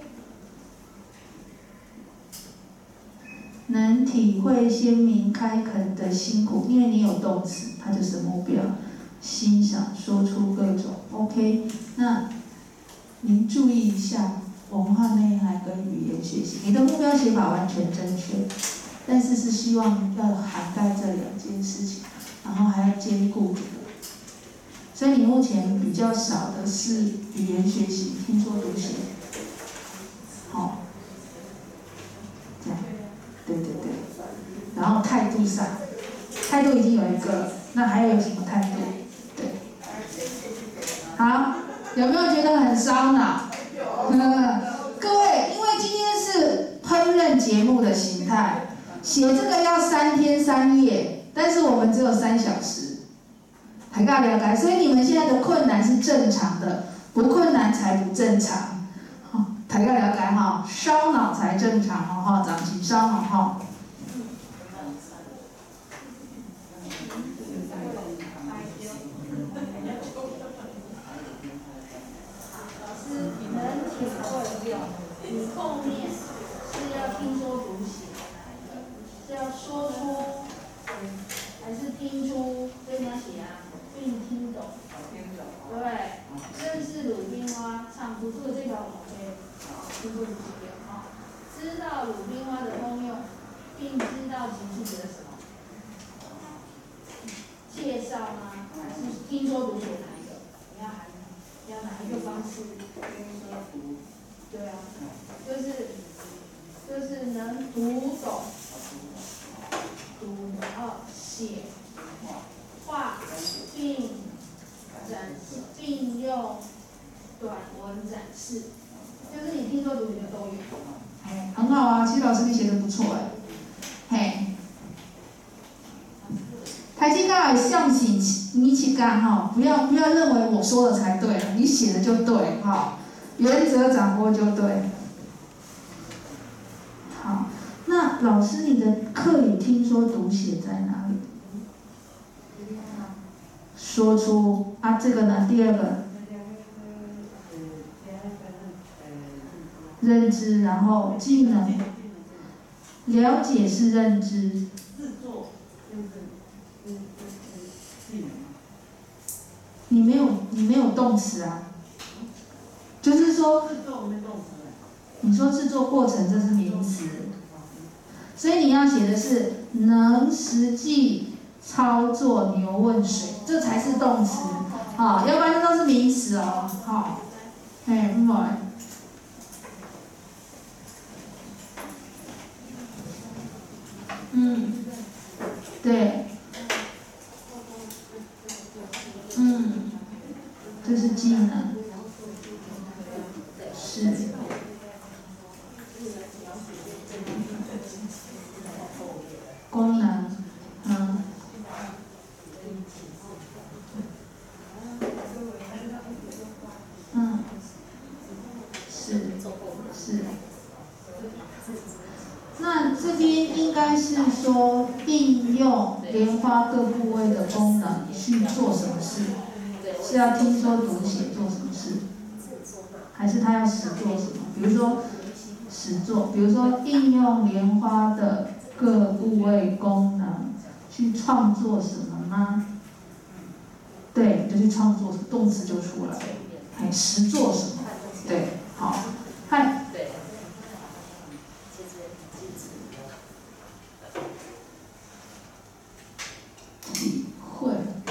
能体会先民开垦的辛苦，因为你有动词，它就是目标。欣赏，说出各种 ，OK。那您注意一下文化内涵跟语言学习，你的目标写法完全正确，但是是希望要涵盖这2件事情，然后还要兼顾。所以你目前比较少的是语言学习，听说读写，好。对，然后态度上，态度已经有一个了，那还有什么态度？对，好，有没有觉得很烧脑？各位，因为今天是烹饪节目的形态，写这个要3天3夜，但是我们只有3小时，大家了解，所以你们现在的困难是正常的，不困难才不正常。大家了解哈，烧脑才正常哦哈，长期烧脑哈。 老师，你能体会你后面是要听说读写哪一个？是要说出，还是听出？所以你要写啊，并听懂。对，认识鲁冰花，唱不住这条龙飞。听过这个哈，知道鲁冰花的功用，并知道其是指的什么？介绍吗？还是听说读写哪一个？你要哪一个方式？对啊，就是能读懂，写画，并用短文展示。就是你听说读写的都有， 很好啊，其实老师你写的不错嘿，台积大也向起你一起干哈，不要认为我说的才对，你写的就对哈，原则掌握就对。好，那老师你的课语听说读写在哪里？说出啊，这个呢，第2个。认知，然后技能，了解是认知。 没有动词啊，就是说，你说制作过程这是名词，所以你要写的是能实际操作牛问水，这才是动词啊，要不然这都是名词哦，好，哎，不好。对，这是技能，是，功能，是。那这边应该是说应用莲花各部位的功能去做什么事？是要听说读写做什么事？还是他要实做什么？比如说实做，比如说应用莲花的各部位功能去创作什么吗？对，就去创作，动词就出来了。哎，实做什么？对，好，嗨。体会，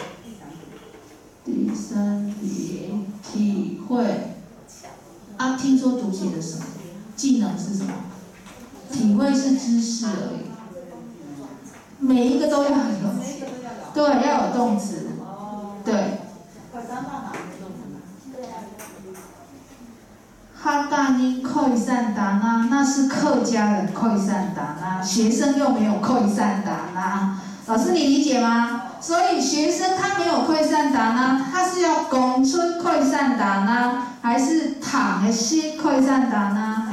第三题，体会。啊，听说读写的什么？技能是什么？体会是知识而已。每一个都要有，对，要有动词，对。哈达尼扣善达那，那是客家人扣善达那，学生又没有扣善达那。老师，你理解吗？所以学生他没有溃散达呢，他是要公村溃散达呢，还是躺的些溃散达呢？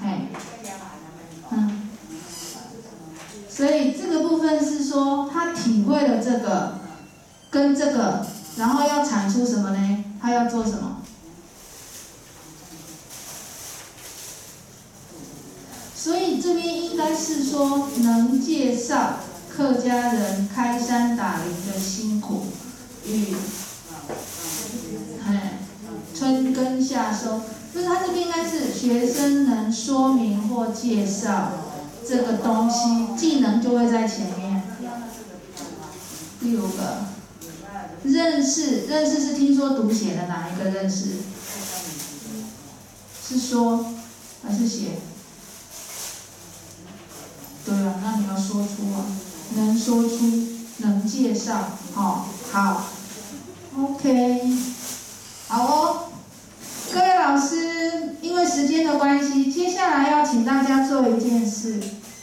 所以这个部分是说他体会了这个跟这个，然后要产出什么呢？他要做什么？所以这边应该是说能介绍客家人开山打林的辛苦与春耕夏收，就是他这边应该是学生能说明或介绍这个东西，技能就会在前面。第五个，认识是听说读写的哪一个认识？是说还是写？对啊，那你要说出啊，能说出，能介绍，好 ，OK， 好哦，各位老师，因为时间的关系，接下来要请大家做一件事。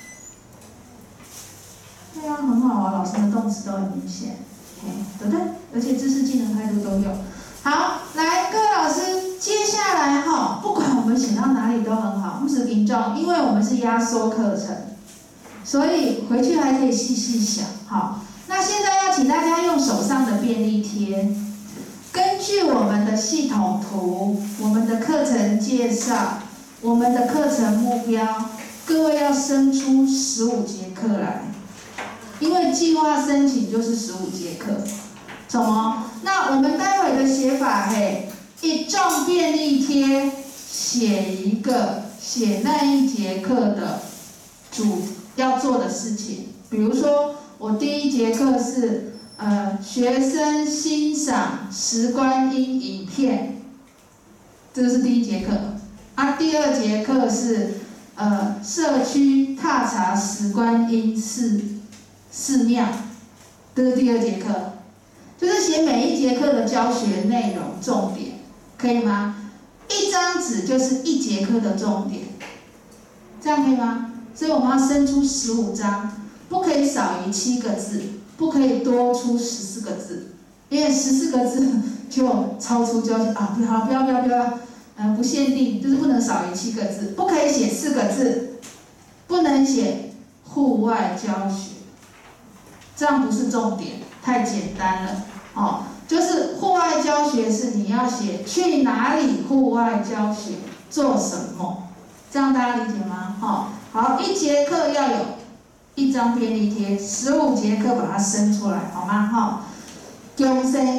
对啊，很好啊，老师的动词都很明显，对不对？而且知识、技能、态度都有。好，来，各位老师，接下来不管我们写到哪里都很好，不是紧张，因为我们是压缩课程。所以回去还可以细细想，好。那现在要请大家用手上的便利贴，根据我们的系统图、我们的课程介绍、我们的课程目标，各位要生出15节课来，因为计划申请就是15节课。怎么？那我们待会的写法，一张便利贴写那一节课的要做的事情，比如说我第一节课是学生欣赏10观音影片，这个是第一节课。第二节课是社区踏查10观音寺庙，这是第二节课。就是写每一节课的教学内容重点，可以吗？一张纸就是1节课的重点，这样可以吗？所以我们要生出15张，不可以少于7个字，不可以多出14个字，因为14个字就超出教学不要，不限定，就是不能少于7个字，不可以写4个字，不能写户外教学，这样不是重点，太简单了就是户外教学是你要写去哪里户外教学，做什么，这样大家理解吗？好，1节课要有1张便利贴，15节课把它生出来，好吗？用声音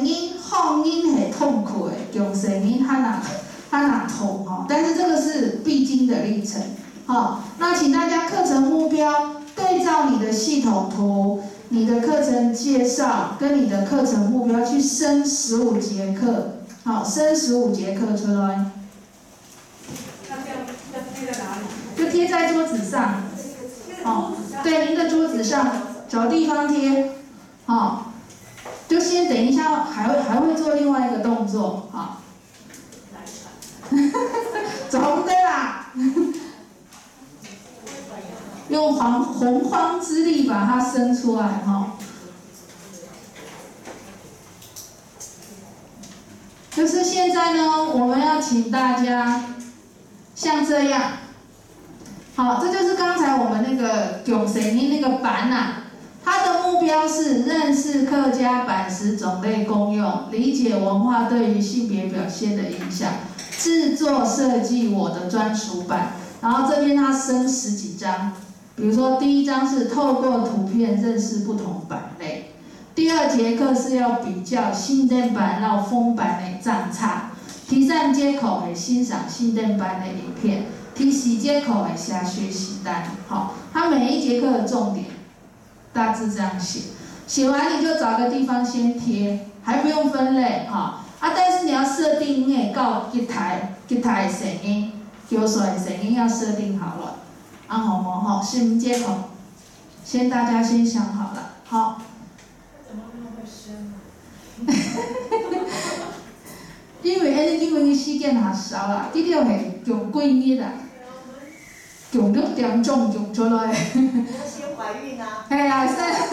放音很痛苦诶，用声音它哪痛哈？但是这个是必经的历程。好，那请大家课程目标对照你的系统图、你的课程介绍跟你的课程目标去升15节课。好，升15节课出来。 那这样要贴在哪里？ 就贴在桌子上。哦，对，您的桌子上找地方贴。哦，就先等一下，还会做另外一个动作。好。总的啦。用洪荒之力把它生出来哈。就是现在呢，我们要请大家像这样，好，这就是刚才我们那个囧神音那个版呐，它的目标是认识客家版识种类功用，理解文化对于性别表现的影响，制作设计我的专属版。然后这边它升10几章，比如说第1章是透过图片认识不同版类。第2节课是要比较新店版到风版的账差，第3节课会欣赏新店版的影片，第4节课会写学习单。好，它每一节课的重点大致这样写，写完你就找个地方先贴，还不用分类哈。但是你要设定你会到吉他的声音，叫出来的声音要设定好了。好无吼？15节课，大家先想好了，好。因为安尼因为时间也少啦，至少会用几日啦，用6点钟用出来。 先怀孕啊。 系啊，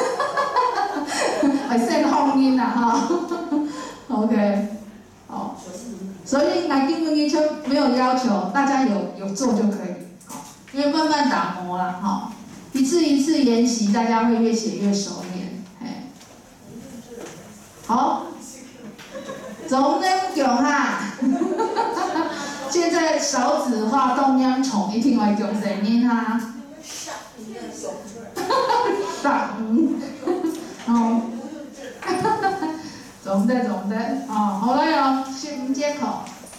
先放音啦哈。OK， 好。所以来英文一就没有要求，大家有做就可以，好，因为慢慢打磨啦哈，一次一次研习，大家会越写越熟练。好，总能讲哈。现在少子化动央宠，一听会讲声音哈。傻哦。总的，哦，好来哦，15节课。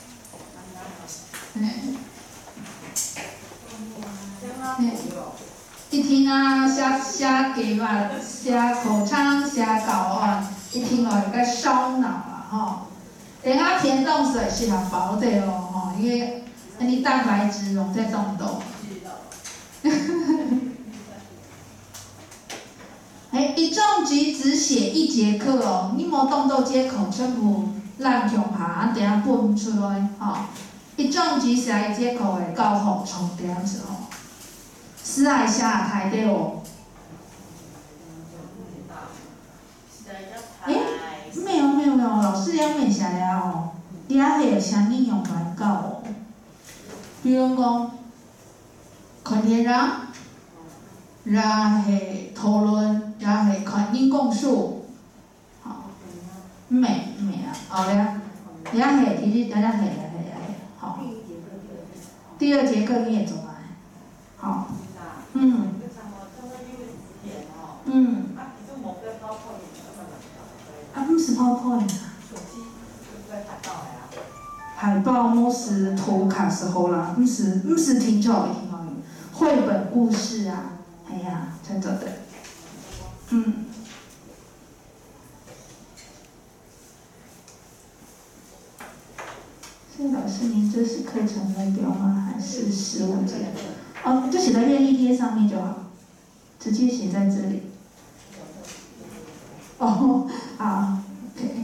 一听啊，写计划、写口腔、写教案。一听哦，有个烧脑啦吼。等下填洞水适合薄的哦吼，因为安尼蛋白质溶在洞洞。一中局只写1节课哦，你无当做节课全部烂强下，等下分出来吼。一中局写1节课的教学重点是吼，私爱写台底哦。没有，老师也没写了哦，底下还有相应用来教哦。比如讲，看天壤，然后讨论，然后看因共数，好，没啊，后了，然后其实大家好。第2节课你也做完，好，不是PowerPoint 啊。海报、模式、图、卡时候啦，不是听教育，绘本故事啊，哎呀，才做的。所以老师，您这是课程目标吗？还是15节？哦，就写在便利贴上面就好，直接写在这里。哦，好 ，OK。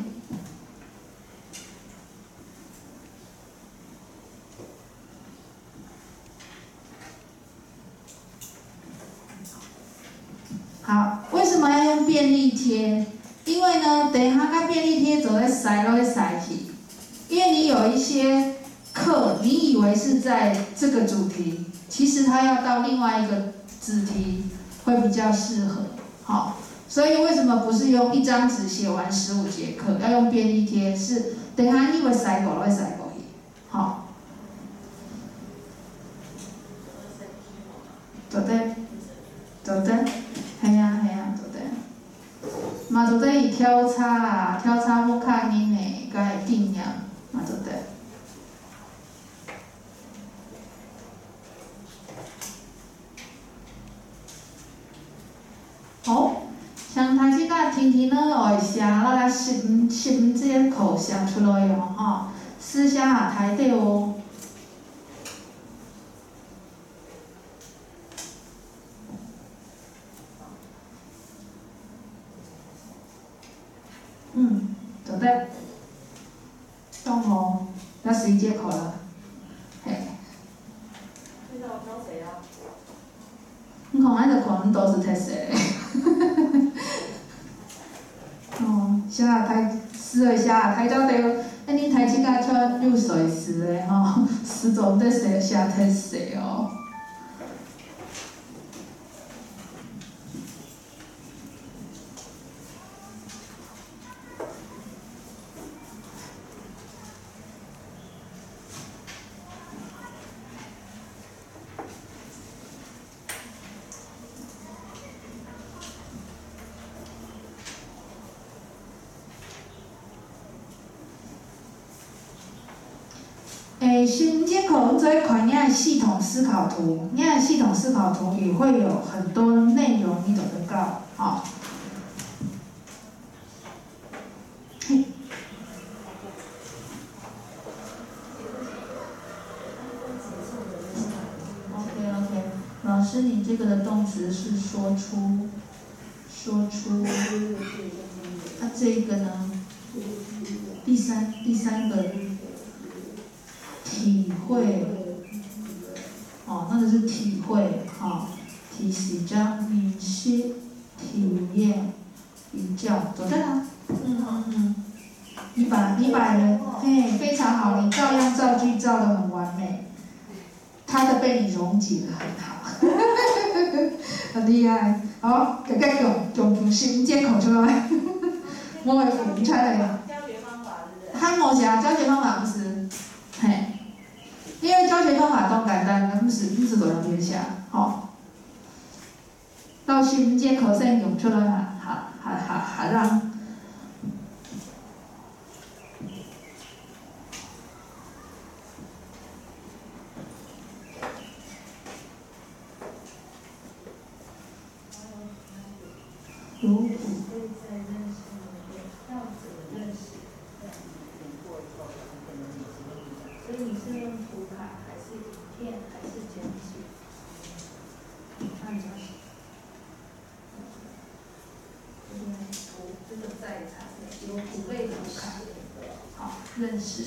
好，为什么要用便利贴？因为呢，等一下甲便利贴做咧塞落去塞去，因为你有一些课，你以为是在这个主题，其实它要到另外一个子题会比较适合。好，所以为什么不是用1张纸写完15节课，要用便利贴？是等一下你会塞过来，塞过去。好，做对，做对。系啊，做对。 嘛做在伊挑叉啊，挑叉要较紧的，甲会记念，嘛做对。好，像开始甲天天呢会写，咱来识这个课写出来哦，吼，思写下台底哦。对对，中午要11节课了，嘿。 现在我挑谁啊？ 你看，咱就看阮都是特色的。哦，写下台诗会写下台交对，恁台词甲像入水诗的吼，诗中特色写特色哦。新节课我们做一款你的系统思考图，你的系统思考图也会有很多内容，你都得到，好。嘿。OK， 老师，你这个的动词是说出，那这个呢？第三个。体会，哦，那个是体会，哦，体是将认识、体验、比较，做对啦。你把人，嘿，非常好，你照样造句造得很完美，他的被你溶解得很好，很厉害。好，再讲新接口出来，我会辅差的。 教学方法是不是？ 汉模型教学方法不是，嘿。因为教学方法都简单，不是多人写，吼。到新节课先用出来下让。如果。 所以你是用图卡还是影片还是简写？那你要写。这个在场有图类图卡， 好，认识。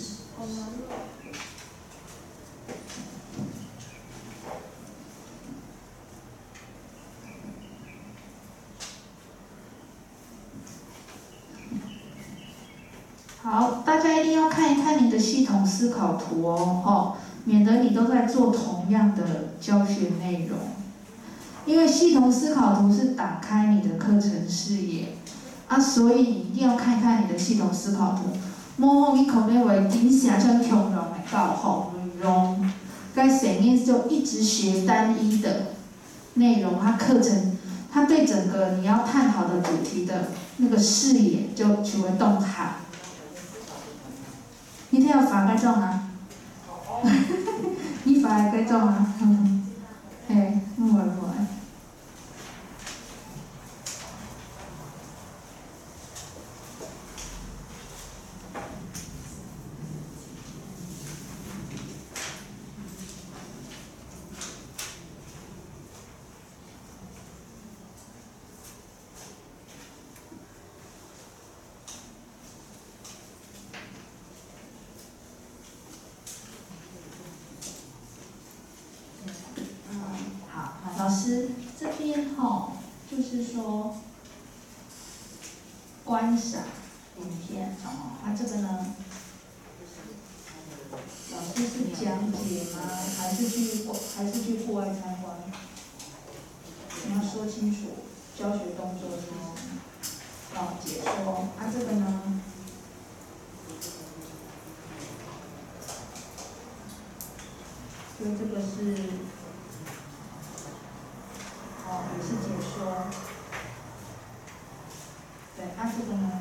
好，大家一定要看一看你的系统思考图哦，免得你都在做同样的教学内容。因为系统思考图是打开你的课程视野，所以你一定要看看你的系统思考图。莫你可能会顶写成强融的教学内容，该谁面就一直学单一的内容，它对整个你要探讨的主题的那个视野就会动开。你聽有法該種啊？你法該種啊？嘿，唔會。老师这边就是说观赏影片这个呢，老师是讲解吗？还是去户外参观？你要说清楚教学动作是什么？解说。这个呢？所以这个是。也是解说。 对，这个呢？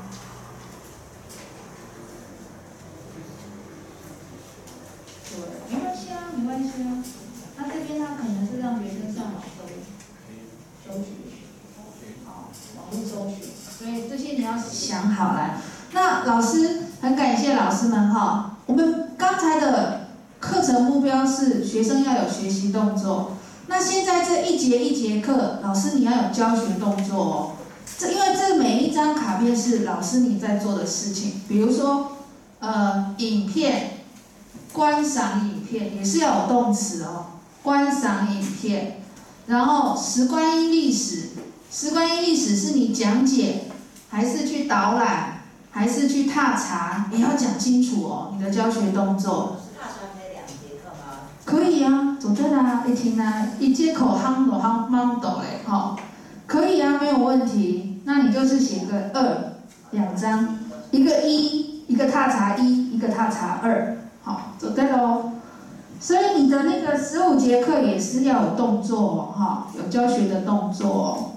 对，没关系啊，没关系啊。那这边他可能是让学生上网搜寻，好，网络搜寻，所以这些你要想好了。那老师很感谢老师们哈，我们刚才的课程目标是学生要有学习动作。那现在这一节一节课，老师你要有教学动作哦。因为这每一张卡片是老师你在做的事情，比如说影片，观赏影片也是要有动词哦，观赏影片。然后时观音历史，时观音历史是你讲解，还是去导览，还是去踏查，也要讲清楚哦，你的教学动作。 踏查可以2节课吗？ 可以啊，总对啦，一听啊，一节口夯都夯懵懂嘞，哈，可以啊，没有问题。那你就是写个2张，一个1，一个踏查1，一个踏查2，好，走对喽。所以你的那个15节课也是要有动作哦，哈，有教学的动作哦。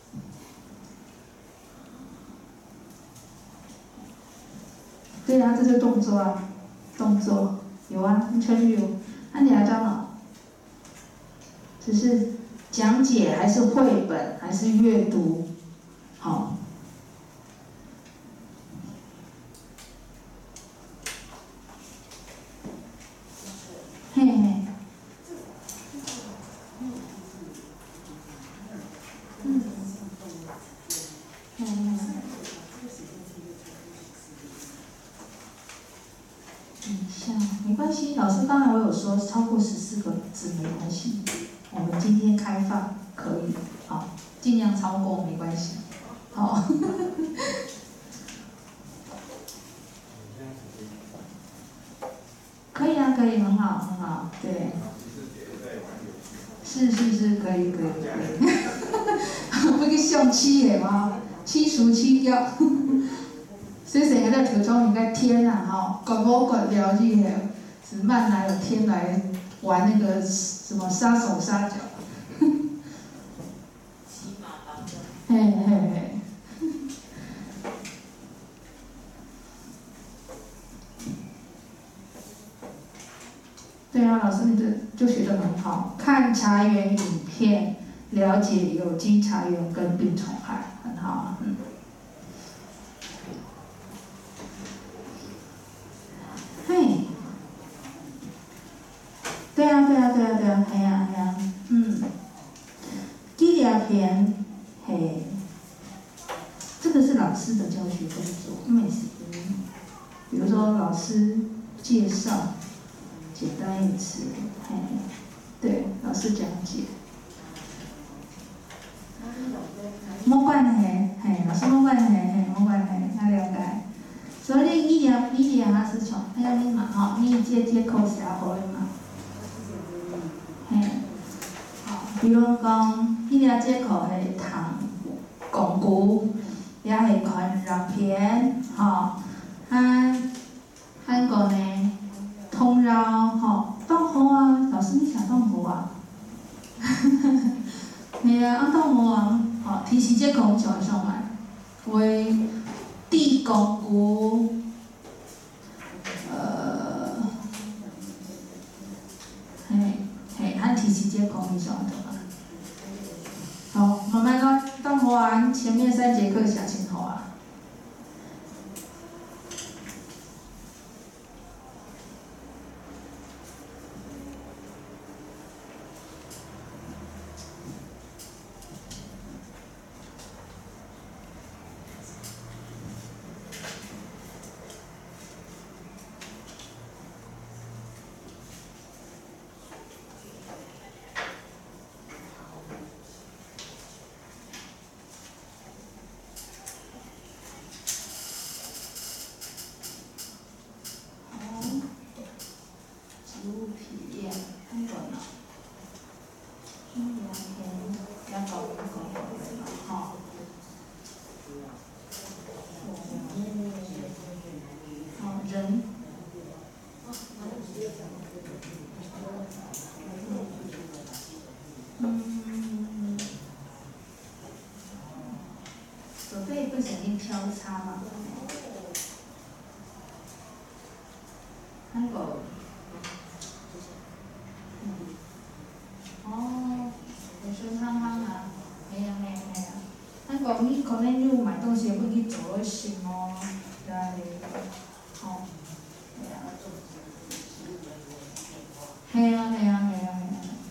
对啊，这是动作啊，动作有啊，全有。那你来张了？只是讲解还是绘本还是阅读？好。嘿嘿。没关系，老师刚才我有说超过14个字没关系，我们今天开放可以，好，尽量超过没关系，好。可以啊，可以，很好，很好，对。是，可以。要去上漆的嘛，漆书漆教。所以整个在土中，你看天啊，哈，管我管了解的，是慢来有天来玩那个什么杀手杀脚。 骑马当的。 嘿。对啊，老师你就学得很好，看茶园影片，了解有机茶园跟病虫害，很好，嘿，对啊，嘿呀，纪录片，嘿，这个是老师的教学动作，比如说老师介绍。简单一次，嘿，对，老师讲解。没关系，嘿，老师没关系，没关系，那了解。所以你一定还是从你嘛，吼，你这课是要好的嘛。嘿，好，比如讲，你这课是读讲句，也是看照片，吼，韩国呢？通绕吼，动物啊，老师你想动物啊？对啊，动物啊，吼，其实这讲上上来，为地公牛，咱其实这讲上上来。好，慢慢讲动物啊，前面3节课写清楚啊。 可以不小心挑叉吗？韩国。哦，就是汤汤啊，嘿啊嘿啊嘿啊。咱讲你可能有买东西要去做什么，对啊，好，对啊。嘿啊嘿啊嘿啊嘿啊。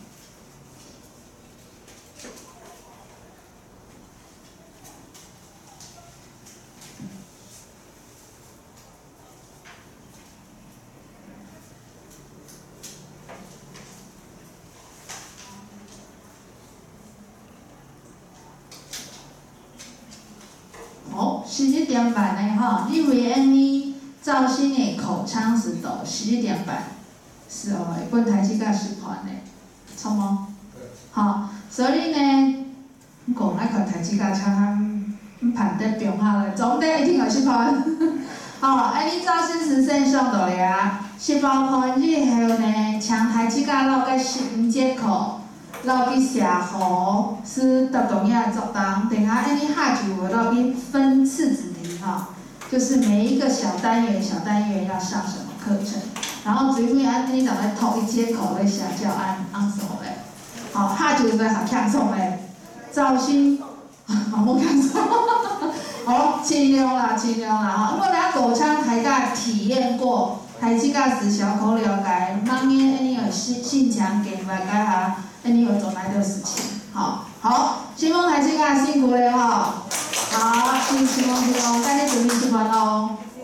哦，11点半呢哈，你为安尼赵鑫的口腔指导11点半，是哦，一本台式甲示范的，错吗？好，所以呢，讲那个台式甲请盘得中下来，总得一定有示范。好，安尼赵鑫实线上度了，示范完之后呢，请台式甲落个11节课。落去写好是特同样作当，等下安尼下句我落去分次子题哈，就是每一个小单元要上什么课程，然后最尾安尼就来头一节课来写教案什么嘞，好下句要学轻松嘞，赵鑫，我轻松，好尽量啦哈，因为咱口腔台甲体验过，台式甲是小口了解，慢慢安尼有性强给大家哈。你有总来的事情，好，新丰台式甲辛苦了哈，好，新丰，赶紧准备吃饭喽。